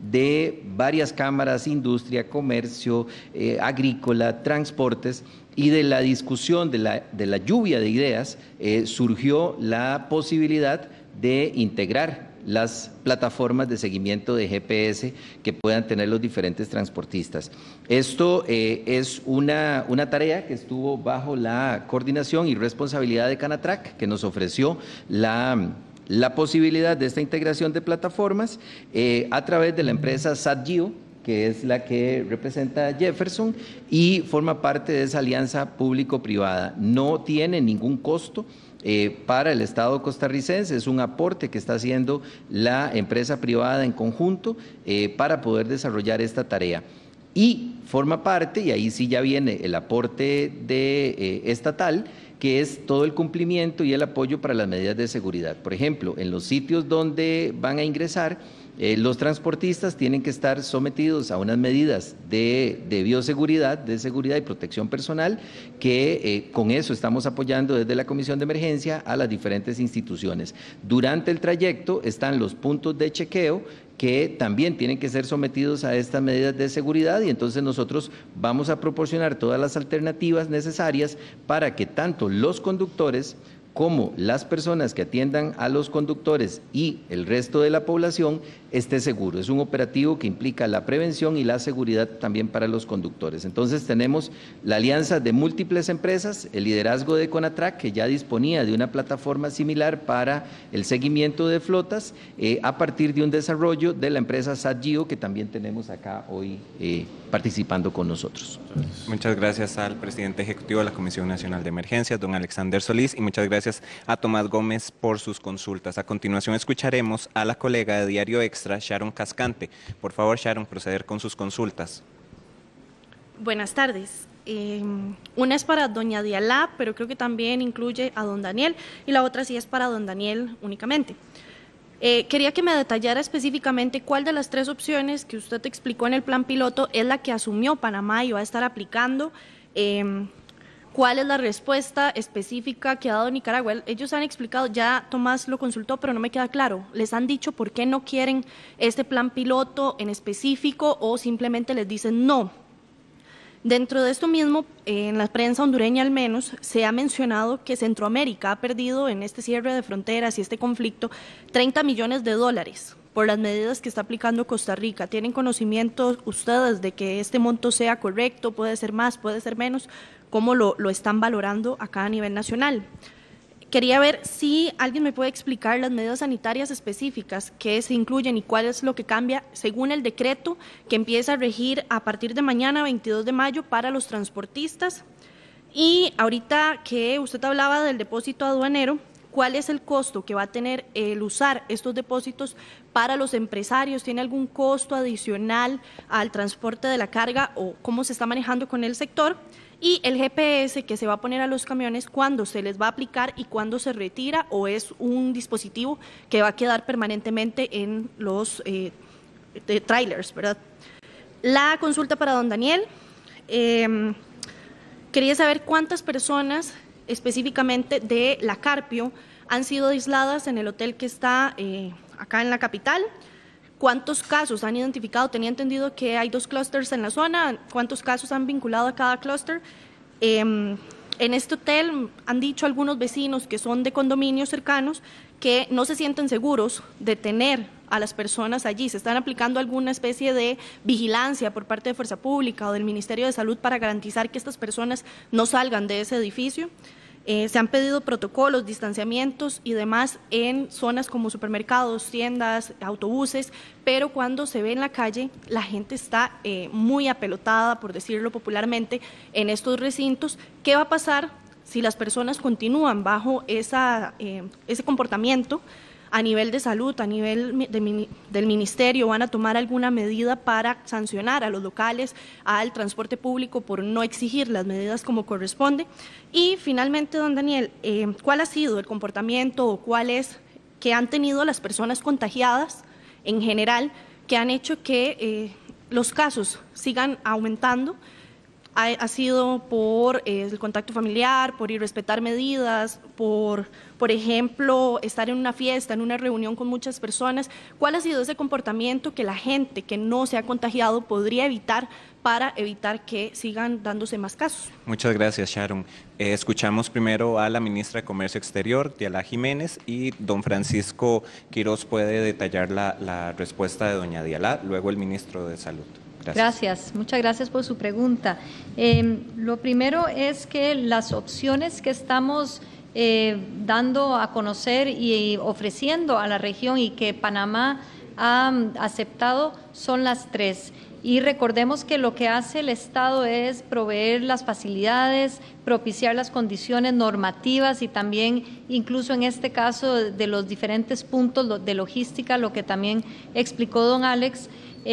de varias cámaras, industria, comercio, agrícola, transportes, y de la discusión, de la lluvia de ideas, surgió la posibilidad de integrar las plataformas de seguimiento de GPS que puedan tener los diferentes transportistas. Esto es una tarea que estuvo bajo la coordinación y responsabilidad de Canatrac, que nos ofreció la posibilidad de esta integración de plataformas a través de la empresa SatGeo, que es la que representa a Jefferson y forma parte de esa alianza público-privada. No tiene ningún costo para el Estado costarricense, es un aporte que está haciendo la empresa privada en conjunto para poder desarrollar esta tarea. Y forma parte, y ahí sí ya viene el aporte estatal, que es todo el cumplimiento y el apoyo para las medidas de seguridad. Por ejemplo, en los sitios donde van a ingresar, los transportistas tienen que estar sometidos a unas medidas de bioseguridad, de seguridad y protección personal, que con eso estamos apoyando desde la Comisión de Emergencia a las diferentes instituciones. Durante el trayecto están los puntos de chequeo que también tienen que ser sometidos a estas medidas de seguridad y entonces nosotros vamos a proporcionar todas las alternativas necesarias para que tanto los conductores como las personas que atiendan a los conductores y el resto de la población esté seguro. Es un operativo que implica la prevención y la seguridad también para los conductores. Entonces tenemos la alianza de múltiples empresas, el liderazgo de Conatrac, que ya disponía de una plataforma similar para el seguimiento de flotas, a partir de un desarrollo de la empresa SatGeo, que también tenemos acá hoy participando con nosotros. Muchas gracias al presidente ejecutivo de la Comisión Nacional de Emergencias, don Alexander Solís, y muchas gracias a Tomás Gómez por sus consultas. A continuación escucharemos a la colega de Diario Extra, Sharon Cascante. Por favor, Sharon, proceder con sus consultas. Buenas tardes. Una es para doña Dialá, pero creo que también incluye a don Daniel, y la otra sí es para don Daniel únicamente. Quería que me detallara específicamente cuál de las tres opciones que usted explicó en el plan piloto es la que asumió Panamá y va a estar aplicando. ¿Cuál es la respuesta específica que ha dado Nicaragua? Ellos han explicado, ya Tomás lo consultó, pero no me queda claro. ¿Les han dicho por qué no quieren este plan piloto en específico o simplemente les dicen no? Dentro de esto mismo, en la prensa hondureña al menos, se ha mencionado que Centroamérica ha perdido en este cierre de fronteras y este conflicto $30 millones por las medidas que está aplicando Costa Rica. ¿Tienen conocimiento ustedes de que este monto sea correcto? ¿Puede ser más? ¿Puede ser menos? ¿Cómo lo están valorando acá a nivel nacional? Quería ver si alguien me puede explicar las medidas sanitarias específicas que se incluyen y cuál es lo que cambia según el decreto que empieza a regir a partir de mañana, 22 de mayo, para los transportistas. Y ahorita que usted hablaba del depósito aduanero, ¿cuál es el costo que va a tener el usar estos depósitos para los empresarios? ¿Tiene algún costo adicional al transporte de la carga o cómo se está manejando con el sector? Y el GPS que se va a poner a los camiones, ¿cuándo se les va a aplicar y cuándo se retira o es un dispositivo que va a quedar permanentemente en los trailers, ¿verdad? La consulta para don Daniel. Quería saber cuántas personas específicamente de la Carpio han sido aisladas en el hotel que está acá en la capital. ¿Cuántos casos han identificado? Tenía entendido que hay 2 clústeres en la zona. ¿Cuántos casos han vinculado a cada clúster? En este hotel han dicho algunos vecinos que son de condominios cercanos que no se sienten seguros de tener a las personas allí. ¿Se están aplicando alguna especie de vigilancia por parte de Fuerza Pública o del Ministerio de Salud para garantizar que estas personas no salgan de ese edificio? Se han pedido protocolos, distanciamientos y demás en zonas como supermercados, tiendas, autobuses, pero cuando se ve en la calle, la gente está muy apelotada, por decirlo popularmente, en estos recintos. ¿Qué va a pasar si las personas continúan bajo ese comportamiento? A nivel de salud, a nivel del ministerio, ¿van a tomar alguna medida para sancionar a los locales, al transporte público por no exigir las medidas como corresponde? Y finalmente, don Daniel, ¿cuál ha sido el comportamiento o cuál es que han tenido las personas contagiadas en general que han hecho que los casos sigan aumentando? ¿Ha sido por el contacto familiar, por irrespetar medidas, por ejemplo, estar en una fiesta, en una reunión con muchas personas? ¿Cuál ha sido ese comportamiento que la gente que no se ha contagiado podría evitar para evitar que sigan dándose más casos? Muchas gracias, Sharon. Escuchamos primero a la ministra de Comercio Exterior, Diala Jiménez, y don Francisco Quiroz puede detallar la respuesta de doña Diala, luego el ministro de Salud. Gracias, muchas gracias por su pregunta. Lo primero es que las opciones que estamos dando a conocer y ofreciendo a la región y que Panamá ha aceptado son las 3. Y recordemos que lo que hace el Estado es proveer las facilidades, propiciar las condiciones normativas y también, incluso en este caso, de los diferentes puntos de logística, lo que también explicó don Alex,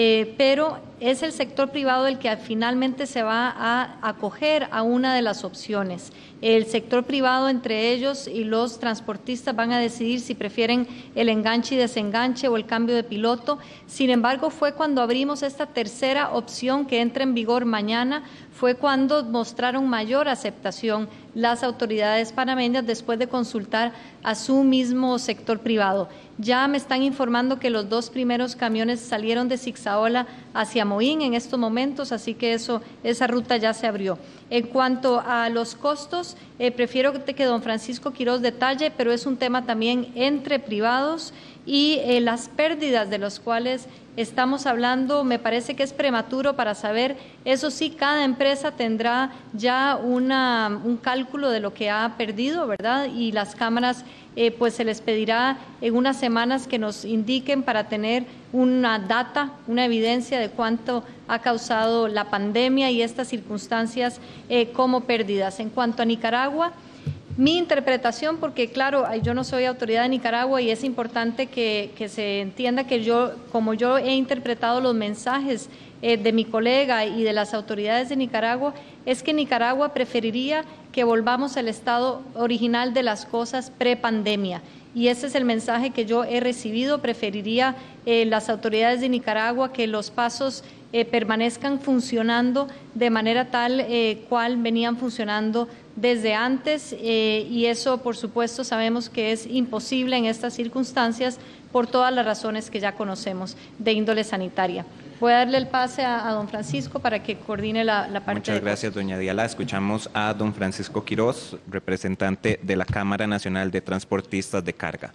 pero es el sector privado el que finalmente se va a acoger a una de las opciones. El sector privado, entre ellos y los transportistas, van a decidir si prefieren el enganche y desenganche o el cambio de piloto. Sin embargo, fue cuando abrimos esta tercera opción que entra en vigor mañana, fue cuando mostraron mayor aceptación las autoridades panameñas después de consultar a su mismo sector privado. Ya me están informando que los 2 primeros camiones salieron de Zixaola hacia Moín en estos momentos, así que esa ruta ya se abrió. En cuanto a los costos, prefiero que don Francisco Quiroz detalle, pero es un tema también entre privados y las pérdidas de los cuales estamos hablando, me parece que es prematuro para saber. Eso sí, cada empresa tendrá ya un cálculo de lo que ha perdido, ¿verdad? Y las cámaras pues se les pedirá en unas semanas que nos indiquen para tener una data, una evidencia de cuánto ha causado la pandemia y estas circunstancias como pérdidas. En cuanto a Nicaragua, mi interpretación, porque claro, yo no soy autoridad de Nicaragua y es importante que se entienda que como yo he interpretado los mensajes de mi colega y de las autoridades de Nicaragua, es que Nicaragua preferiría que volvamos al estado original de las cosas prepandemia. Y ese es el mensaje que yo he recibido. Preferiría las autoridades de Nicaragua que los pasos permanezcan funcionando de manera tal cual venían funcionando desde antes y eso, por supuesto, sabemos que es imposible en estas circunstancias por todas las razones que ya conocemos de índole sanitaria. Voy a darle el pase a don Francisco para que coordine la parte. Muchas gracias, doña Diala. Escuchamos a don Francisco Quiroz, representante de la Cámara Nacional de Transportistas de Carga.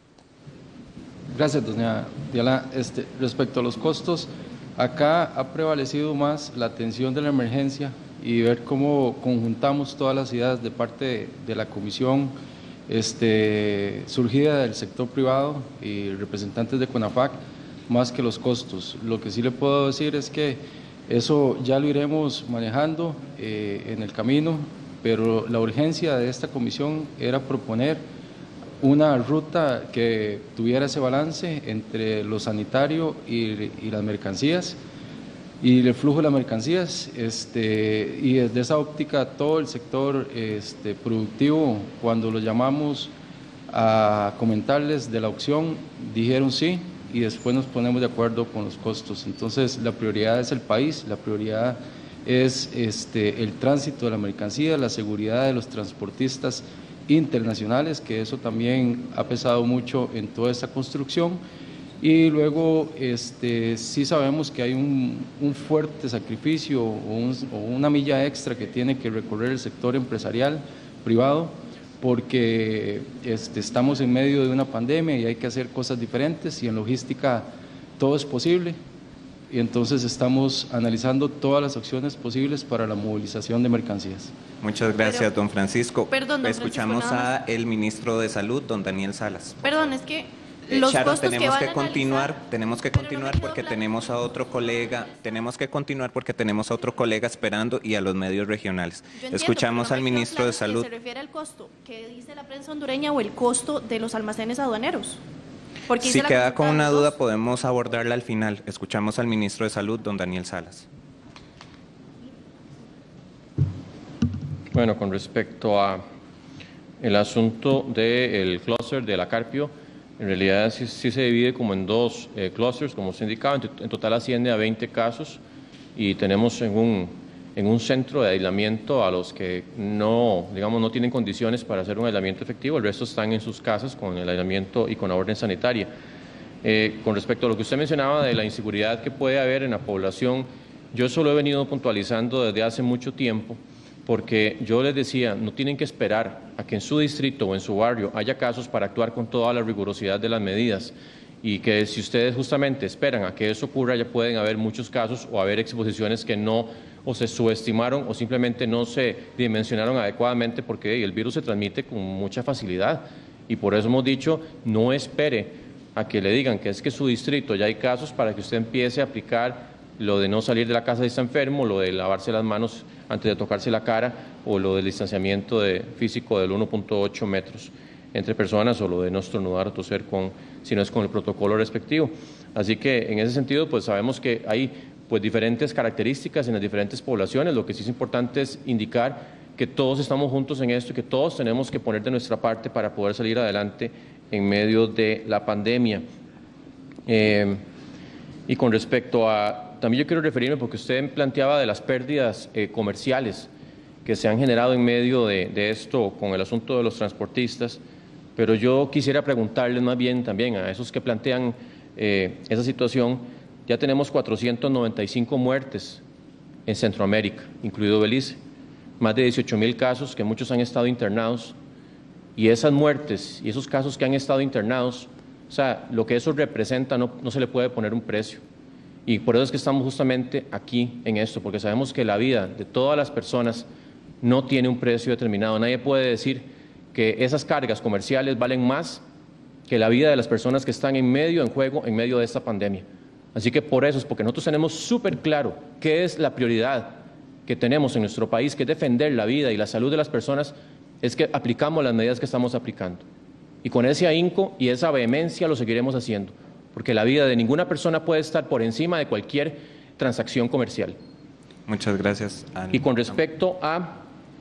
Gracias, doña Diala. Respecto a los costos, acá ha prevalecido más la atención de la emergencia y ver cómo conjuntamos todas las ideas de parte de la comisión surgida del sector privado y representantes de CONAFAC, más que los costos. Lo que sí le puedo decir es que eso ya lo iremos manejando en el camino, pero la urgencia de esta comisión era proponer una ruta que tuviera ese balance entre lo sanitario y las mercancías y el flujo de las mercancías, y desde esa óptica todo el sector productivo, cuando lo llamamos a comentarles de la opción, dijeron sí, y después nos ponemos de acuerdo con los costos. Entonces la prioridad es el país, la prioridad es el tránsito de la mercancía, la seguridad de los transportistas internacionales, que eso también ha pesado mucho en toda esta construcción. Y luego sí sabemos que hay un fuerte sacrificio o una milla extra que tiene que recorrer el sector empresarial privado, porque estamos en medio de una pandemia y hay que hacer cosas diferentes, y en logística todo es posible. y entonces estamos analizando todas las opciones posibles para la movilización de mercancías. Muchas gracias, don Francisco. Perdón, don Escuchamos Francisco, al ministro de Salud, don Daniel Salas. Perdón, es que los Sharon, costos tenemos que que van a continuar, analizar, tenemos que continuar porque tenemos a otro colega, esperando y a los medios regionales. Yo entiendo, Escuchamos pero al no me quedó ministro de claro si Salud. ¿Se refiere al costo que dice la prensa hondureña o el costo de los almacenes aduaneros? Porque Si queda con una duda, podemos abordarla al final. Escuchamos al ministro de Salud, don Daniel Salas. Bueno, con respecto a el asunto del clúster de la Carpio, en realidad sí se divide como en dos clústeres, como se indicaba, en total asciende a 20 casos y tenemos en un centro de aislamiento a los que no tienen condiciones para hacer un aislamiento efectivo, el resto están en sus casas con el aislamiento y con la orden sanitaria. Con respecto a lo que usted mencionaba de la inseguridad que puede haber en la población, yo eso lo he venido puntualizando desde hace mucho tiempo, porque yo les decía, no tienen que esperar a que en su distrito o en su barrio haya casos para actuar con toda la rigurosidad de las medidas, y que si ustedes justamente esperan a que eso ocurra, ya pueden haber muchos casos o haber exposiciones que no o se subestimaron o simplemente no se dimensionaron adecuadamente, porque el virus se transmite con mucha facilidad, y por eso hemos dicho, no espere a que le digan que es que su distrito ya hay casos para que usted empiece a aplicar lo de no salir de la casa si está enfermo, lo de lavarse las manos antes de tocarse la cara, o lo del distanciamiento físico del 1.8 metros entre personas, o lo de no estornudar o toser si no es con el protocolo respectivo. Así que en ese sentido, pues sabemos que hay diferentes características en las diferentes poblaciones. Lo que sí es importante es indicar que todos estamos juntos en esto y que todos tenemos que poner de nuestra parte para poder salir adelante en medio de la pandemia. Y con respecto a, también yo quiero referirme, porque usted planteaba de las pérdidas comerciales que se han generado en medio de esto con el asunto de los transportistas, pero yo quisiera preguntarles más bien también a esos que plantean esa situación. Ya tenemos 495 muertes en Centroamérica, incluido Belice, más de 18,000 casos que muchos han estado internados, y esas muertes y esos casos que han estado internados, o sea, lo que eso representa no se le puede poner un precio. Y por eso es que estamos justamente aquí en esto, porque sabemos que la vida de todas las personas no tiene un precio determinado. Nadie puede decir que esas cargas comerciales valen más que la vida de las personas que están en juego en medio de esta pandemia. Así que por eso es porque nosotros tenemos súper claro qué es la prioridad que tenemos en nuestro país, que es defender la vida y la salud de las personas, es que aplicamos las medidas que estamos aplicando. Y con ese ahínco y esa vehemencia lo seguiremos haciendo, porque la vida de ninguna persona puede estar por encima de cualquier transacción comercial. Muchas gracias. Y con respecto a...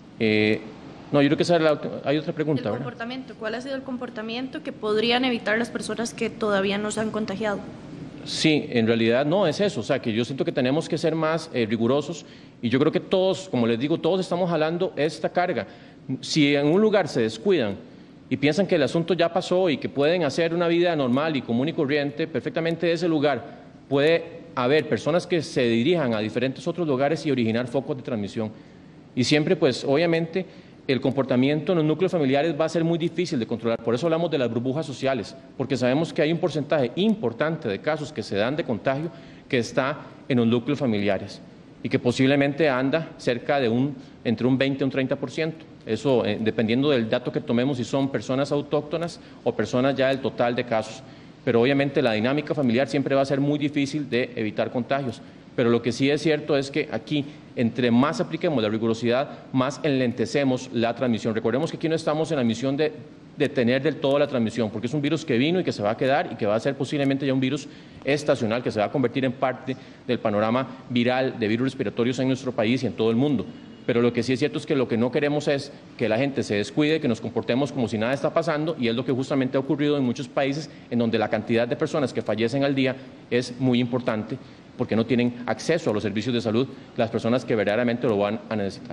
no, yo creo que hay otra pregunta. El comportamiento, ¿cuál ha sido el comportamiento que podrían evitar las personas que todavía no se han contagiado? Sí, en realidad no es eso, o sea, que yo siento que tenemos que ser más rigurosos, y yo creo que todos, como les digo, todos estamos jalando esta carga. Si en un lugar se descuidan y piensan que el asunto ya pasó y que pueden hacer una vida normal y común y corriente, perfectamente de ese lugar puede haber personas que se dirijan a diferentes otros lugares y originar focos de transmisión. Y siempre, pues, obviamente, el comportamiento en los núcleos familiares va a ser muy difícil de controlar. Por eso hablamos de las burbujas sociales, porque sabemos que hay un porcentaje importante de casos que se dan de contagio que está en los núcleos familiares y que posiblemente anda cerca de entre un 20 y un 30%. Eso dependiendo del dato que tomemos, si son personas autóctonas o personas ya del total de casos. Pero obviamente la dinámica familiar siempre va a ser muy difícil de evitar contagios. Pero lo que sí es cierto es que aquí, entre más apliquemos la rigurosidad, más enlentecemos la transmisión. Recordemos que aquí no estamos en la misión de detener del todo la transmisión, porque es un virus que vino y que se va a quedar y que va a ser posiblemente ya un virus estacional, que se va a convertir en parte del panorama viral de virus respiratorios en nuestro país y en todo el mundo. Pero lo que sí es cierto es que lo que no queremos es que la gente se descuide, que nos comportemos como si nada está pasando, y es lo que justamente ha ocurrido en muchos países en donde la cantidad de personas que fallecen al día es muy importante, porque no tienen acceso a los servicios de salud las personas que verdaderamente lo van a necesitar.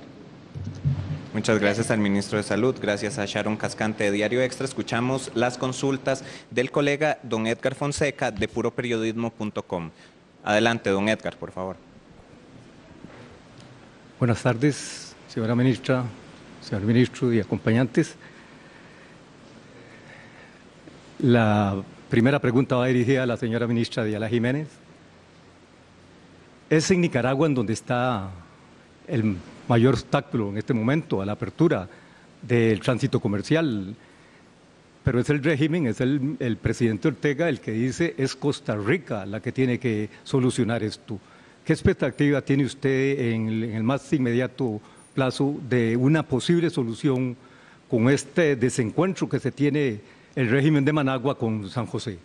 Muchas gracias al ministro de Salud, gracias a Sharon Cascante de Diario Extra. Escuchamos las consultas del colega don Edgar Fonseca de puroperiodismo.com. Adelante, don Edgar, por favor. Buenas tardes, señora ministra, señor ministro y acompañantes. La primera pregunta va dirigida a la señora ministra Diala Jiménez. Es en Nicaragua en donde está el mayor obstáculo en este momento a la apertura del tránsito comercial, pero es el régimen, es el presidente Ortega el que dice es Costa Rica la que tiene que solucionar esto. ¿Qué expectativa tiene usted en el más inmediato plazo de una posible solución con este desencuentro que se tiene el régimen de Managua con San José?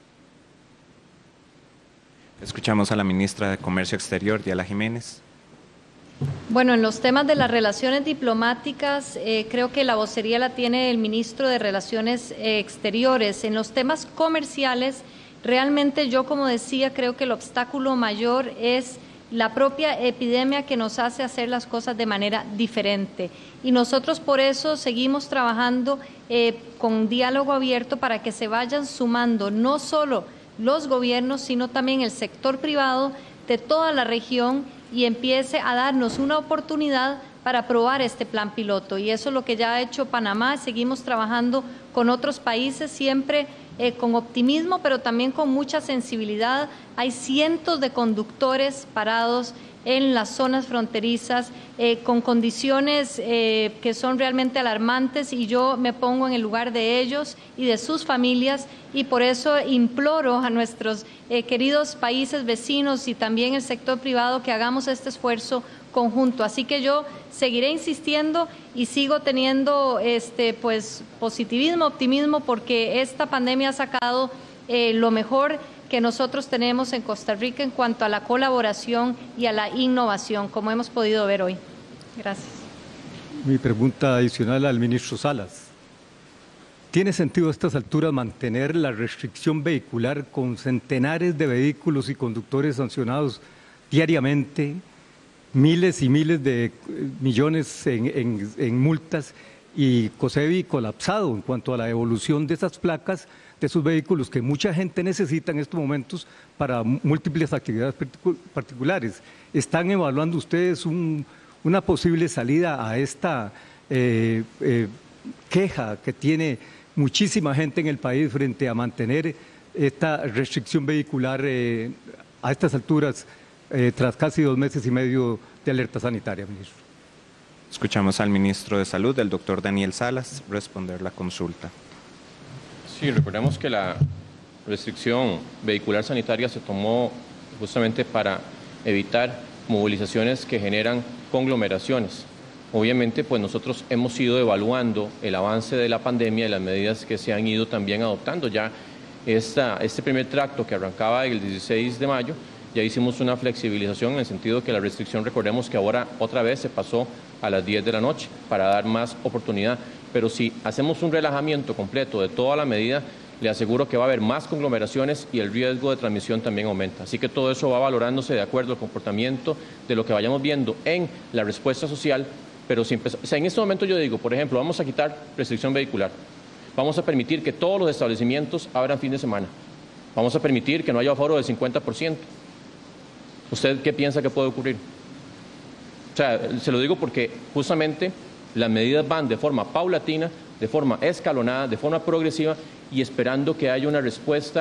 Escuchamos a la ministra de Comercio Exterior, Diala Jiménez. Bueno, en los temas de las relaciones diplomáticas, creo que la vocería la tiene el ministro de Relaciones Exteriores. En los temas comerciales, realmente yo, como decía, creo que el obstáculo mayor es la propia epidemia que nos hace hacer las cosas de manera diferente. Y nosotros por eso seguimos trabajando con diálogo abierto para que se vayan sumando no solo los gobiernos, sino también el sector privado de toda la región y empiece a darnos una oportunidad para probar este plan piloto. Y eso es lo que ya ha hecho Panamá. Seguimos trabajando con otros países, siempre con optimismo, pero también con mucha sensibilidad. Hay cientos de conductores parados en las zonas fronterizas con condiciones que son realmente alarmantes, y yo me pongo en el lugar de ellos y de sus familias, y por eso imploro a nuestros queridos países vecinos y también el sector privado que hagamos este esfuerzo conjunto. Así que yo seguiré insistiendo y sigo teniendo pues positivismo, optimismo, porque esta pandemia ha sacado lo mejor que nosotros tenemos en Costa Rica en cuanto a la colaboración y a la innovación, como hemos podido ver hoy. Gracias. Mi pregunta adicional al ministro Salas. ¿Tiene sentido a estas alturas mantener la restricción vehicular con centenares de vehículos y conductores sancionados diariamente, miles y miles de millones en multas, y COSEBI colapsado en cuanto a la evolución de esas placas de esos vehículos que mucha gente necesita en estos momentos para múltiples actividades particulares? ¿Están evaluando ustedes una posible salida a esta queja que tiene muchísima gente en el país frente a mantener esta restricción vehicular a estas alturas tras casi 2 meses y medio de alerta sanitaria, ministro? Escuchamos al ministro de Salud, el doctor Daniel Salas, responder la consulta. Sí, recordemos que la restricción vehicular sanitaria se tomó justamente para evitar movilizaciones que generan conglomeraciones. Obviamente, pues nosotros hemos ido evaluando el avance de la pandemia y las medidas que se han ido también adoptando. Ya este primer tracto que arrancaba el 16 de mayo, ya hicimos una flexibilización en el sentido que la restricción, recordemos que ahora otra vez se pasó a las 10 de la noche para dar más oportunidad. Pero si hacemos un relajamiento completo de toda la medida, le aseguro que va a haber más conglomeraciones y el riesgo de transmisión también aumenta. Así que todo eso va valorándose de acuerdo al comportamiento de lo que vayamos viendo en la respuesta social. Pero si en este momento yo digo, por ejemplo, vamos a quitar restricción vehicular, vamos a permitir que todos los establecimientos abran fin de semana, vamos a permitir que no haya aforo del 50%. ¿Usted qué piensa que puede ocurrir? O sea, se lo digo porque justamente las medidas van de forma paulatina, de forma escalonada, de forma progresiva, y esperando que haya una respuesta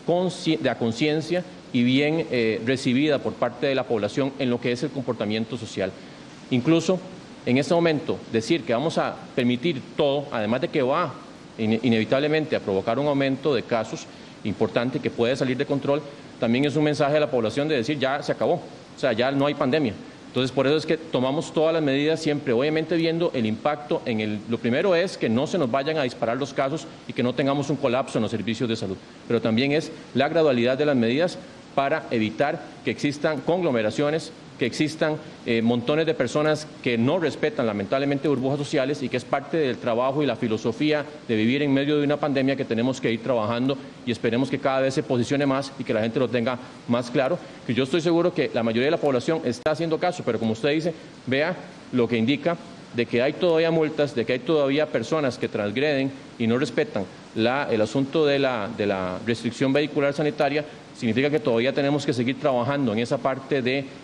de conciencia y bien recibida por parte de la población en lo que es el comportamiento social. Incluso en este momento decir que vamos a permitir todo, además de que va inevitablemente a provocar un aumento de casos importante que puede salir de control, también es un mensaje a la población de decir ya se acabó, o sea, ya no hay pandemia. Entonces, por eso es que tomamos todas las medidas siempre, obviamente viendo el impacto lo primero es que no se nos vayan a disparar los casos y que no tengamos un colapso en los servicios de salud, pero también es la gradualidad de las medidas para evitar que existan conglomeraciones, que existan montones de personas que no respetan lamentablemente burbujas sociales, y que es parte del trabajo y la filosofía de vivir en medio de una pandemia que tenemos que ir trabajando, y esperemos que cada vez se posicione más y que la gente lo tenga más claro, que yo estoy seguro que la mayoría de la población está haciendo caso, pero como usted dice, vea lo que indica de que hay todavía multas, de que hay todavía personas que transgreden y no respetan el asunto de la restricción vehicular sanitaria. Significa que todavía tenemos que seguir trabajando en esa parte de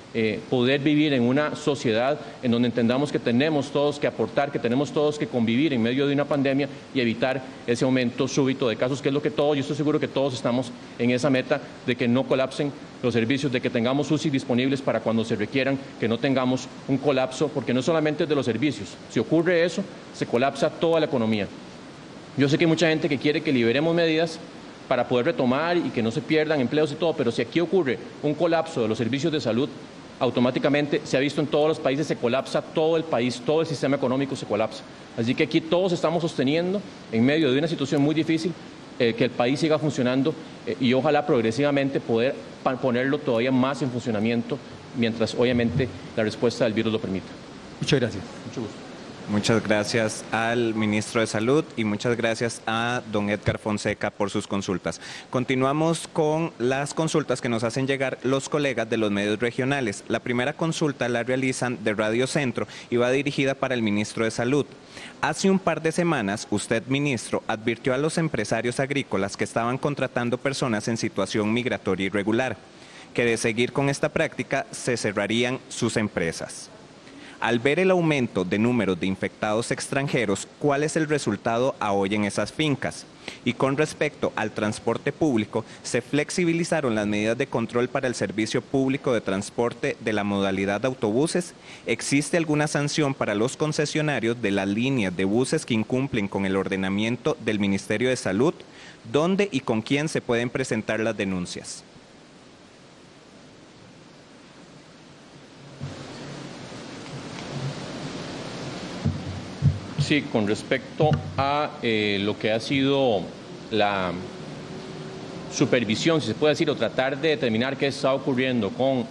poder vivir en una sociedad en donde entendamos que tenemos todos que aportar, que tenemos todos que convivir en medio de una pandemia y evitar ese aumento súbito de casos, que es lo que todos, yo estoy seguro que todos estamos en esa meta de que no colapsen los servicios, de que tengamos UCI disponibles para cuando se requieran, que no tengamos un colapso, porque no solamente es de los servicios, si ocurre eso, se colapsa toda la economía. Yo sé que hay mucha gente que quiere que liberemos medidas para poder retomar y que no se pierdan empleos y todo, pero si aquí ocurre un colapso de los servicios de salud, automáticamente se ha visto en todos los países, se colapsa todo el país, todo el sistema económico se colapsa. Así que aquí todos estamos sosteniendo, en medio de una situación muy difícil, que el país siga funcionando y ojalá progresivamente poder ponerlo todavía más en funcionamiento, mientras obviamente la respuesta del virus lo permita. Muchas gracias. Mucho gusto. Muchas gracias al ministro de Salud y muchas gracias a don Edgar Fonseca por sus consultas. Continuamos con las consultas que nos hacen llegar los colegas de los medios regionales. La primera consulta la realizan de Radio Centro y va dirigida para el ministro de Salud. Hace un par de semanas, usted, ministro, advirtió a los empresarios agrícolas que estaban contratando personas en situación migratoria irregular, que de seguir con esta práctica se cerrarían sus empresas. Al ver el aumento de números de infectados extranjeros, ¿cuál es el resultado a hoy en esas fincas? Y con respecto al transporte público, ¿se flexibilizaron las medidas de control para el servicio público de transporte de la modalidad de autobuses? ¿Existe alguna sanción para los concesionarios de las líneas de buses que incumplen con el ordenamiento del Ministerio de Salud? ¿Dónde y con quién se pueden presentar las denuncias? Sí, con respecto a lo que ha sido la supervisión, si se puede decir, o tratar de determinar qué está ocurriendo con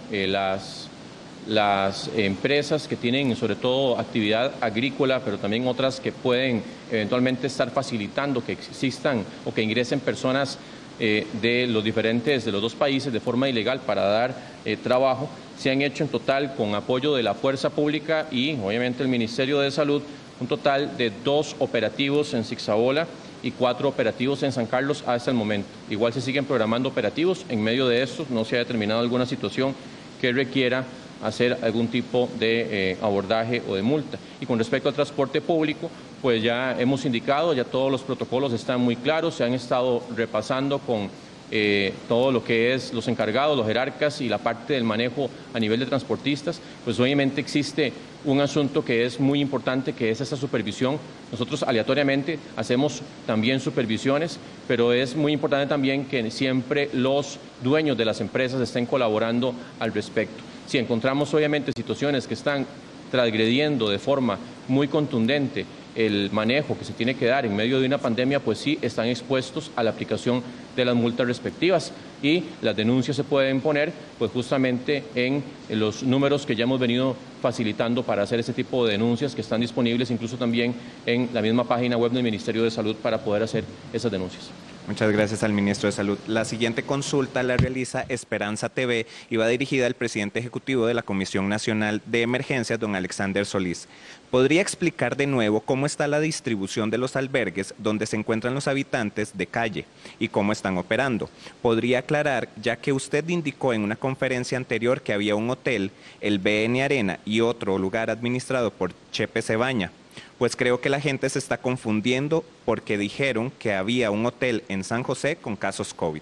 las empresas que tienen sobre todo actividad agrícola, pero también otras que pueden eventualmente estar facilitando que existan o que ingresen personas de los dos países de forma ilegal para dar trabajo, se han hecho en total con apoyo de la Fuerza Pública y obviamente el Ministerio de Salud, un total de 2 operativos en Zigzabola y 4 operativos en San Carlos hasta el momento. Igual se siguen programando operativos, en medio de estos no se ha determinado alguna situación que requiera hacer algún tipo de abordaje o de multa. Y con respecto al transporte público, pues ya hemos indicado, ya todos los protocolos están muy claros, se han estado repasando con todo lo que es los encargados, los jerarcas y la parte del manejo a nivel de transportistas, pues obviamente existe un asunto que es muy importante, que es esa supervisión. Nosotros aleatoriamente hacemos también supervisiones, pero es muy importante también que siempre los dueños de las empresas estén colaborando al respecto. Si encontramos obviamente situaciones que están transgrediendo de forma muy contundente el manejo que se tiene que dar en medio de una pandemia, pues sí están expuestos a la aplicación de las multas respectivas y las denuncias se pueden poner pues justamente en los números que ya hemos venido facilitando para hacer ese tipo de denuncias, que están disponibles incluso también en la misma página web del Ministerio de Salud para poder hacer esas denuncias. Muchas gracias al ministro de Salud. La siguiente consulta la realiza Esperanza TV y va dirigida al presidente ejecutivo de la Comisión Nacional de Emergencias, don Alexander Solís. ¿Podría explicar de nuevo cómo está la distribución de los albergues donde se encuentran los habitantes de calle y cómo están operando? ¿Podría aclarar, ya que usted indicó en una conferencia anterior que había un hotel, el BN Arena, y otro lugar administrado por Chepe Cebaña? Pues creo que la gente se está confundiendo porque dijeron que había un hotel en San José con casos COVID.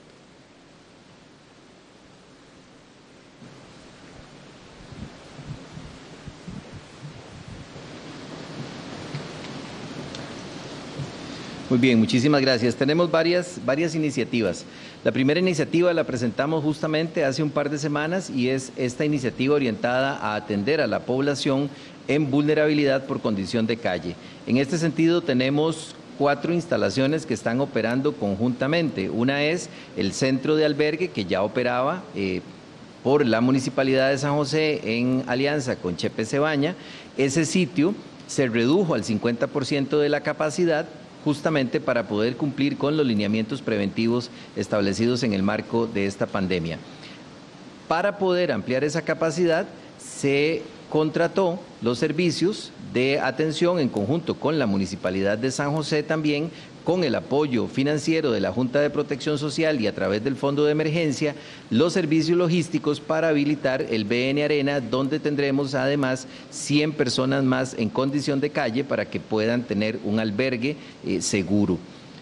Muy bien, muchísimas gracias. Tenemos varias iniciativas. La primera iniciativa la presentamos justamente hace un par de semanas y es esta iniciativa orientada a atender a la población en vulnerabilidad por condición de calle. En este sentido tenemos 4 instalaciones que están operando conjuntamente. Una es el centro de albergue que ya operaba por la Municipalidad de San José en alianza con Chepe Cebaña. Ese sitio se redujo al 50% de la capacidad justamente para poder cumplir con los lineamientos preventivos establecidos en el marco de esta pandemia. Para poder ampliar esa capacidad, se contrató los servicios de atención en conjunto con la Municipalidad de San José también, con el apoyo financiero de la Junta de Protección Social y a través del Fondo de Emergencia, los servicios logísticos para habilitar el BN Arena, donde tendremos además 100 personas más en condición de calle para que puedan tener un albergue seguro.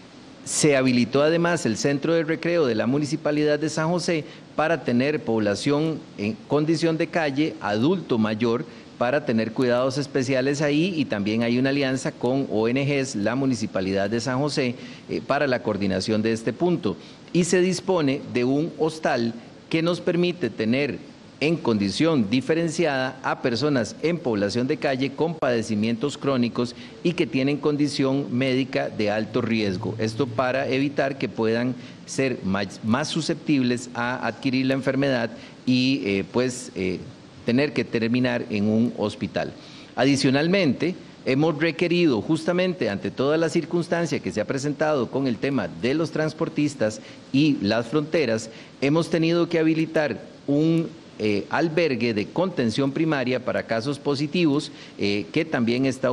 Se habilitó además el centro de recreo de la Municipalidad de San José para tener población en condición de calle, adulto mayor, para tener cuidados especiales ahí, y también hay una alianza con ONGs, la Municipalidad de San José, para la coordinación de este punto. Y se dispone de un hostal que nos permite tener en condición diferenciada a personas en población de calle con padecimientos crónicos y que tienen condición médica de alto riesgo. Esto para evitar que puedan ser más susceptibles a adquirir la enfermedad y tener que terminar en un hospital. Adicionalmente, hemos requerido, justamente ante toda la circunstancia que se ha presentado con el tema de los transportistas y las fronteras, hemos tenido que habilitar un albergue de contención primaria para casos positivos que también está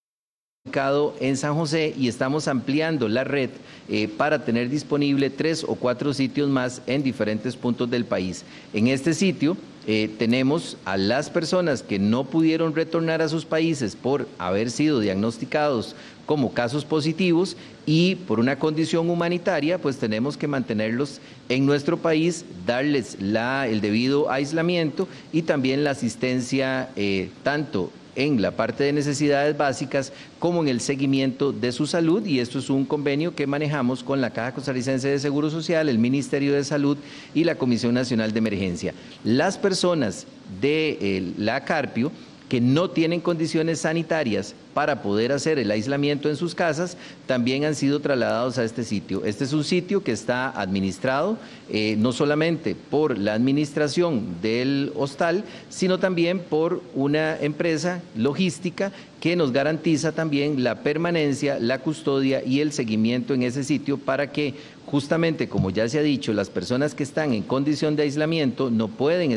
ubicado en San José, y estamos ampliando la red para tener disponible 3 o 4 sitios más en diferentes puntos del país. En este sitio tenemos a las personas que no pudieron retornar a sus países por haber sido diagnosticados como casos positivos, y por una condición humanitaria, pues tenemos que mantenerlos en nuestro país, darles el debido aislamiento y también la asistencia tanto en la parte de necesidades básicas como en el seguimiento de su salud, y esto es un convenio que manejamos con la Caja Costarricense de Seguro Social, el Ministerio de Salud y la Comisión Nacional de Emergencia. Las personas de la Carpio que no tienen condiciones sanitarias para poder hacer el aislamiento en sus casas, también han sido trasladados a este sitio. Este es un sitio que está administrado no solamente por la administración del hostal, sino también por una empresa logística que nos garantiza también la permanencia, la custodia y el seguimiento en ese sitio, para que justamente, como ya se ha dicho, las personas que están en condición de aislamiento no pueden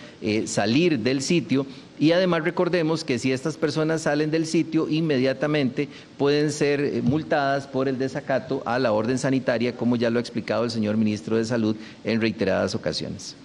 salir del sitio. Y además recordemos que si estas personas salen del sitio, inmediatamente pueden ser multadas por el desacato a la orden sanitaria, como ya lo ha explicado el señor ministro de Salud en reiteradas ocasiones.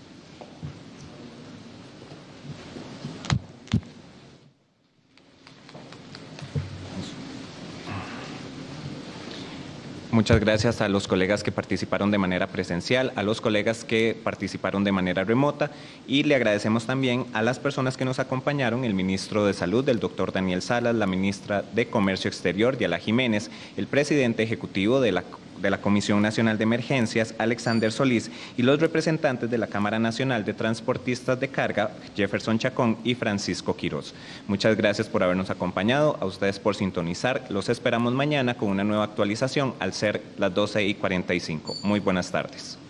Muchas gracias a los colegas que participaron de manera presencial, a los colegas que participaron de manera remota, y le agradecemos también a las personas que nos acompañaron: el ministro de Salud, el doctor Daniel Salas, la ministra de Comercio Exterior, Diala Jiménez, el presidente ejecutivo de la Comisión Nacional de Emergencias, Alexander Solís, y los representantes de la Cámara Nacional de Transportistas de Carga, Jefferson Chacón y Francisco Quiroz. Muchas gracias por habernos acompañado, a ustedes por sintonizar. Los esperamos mañana con una nueva actualización al ser las 12:45. Muy buenas tardes.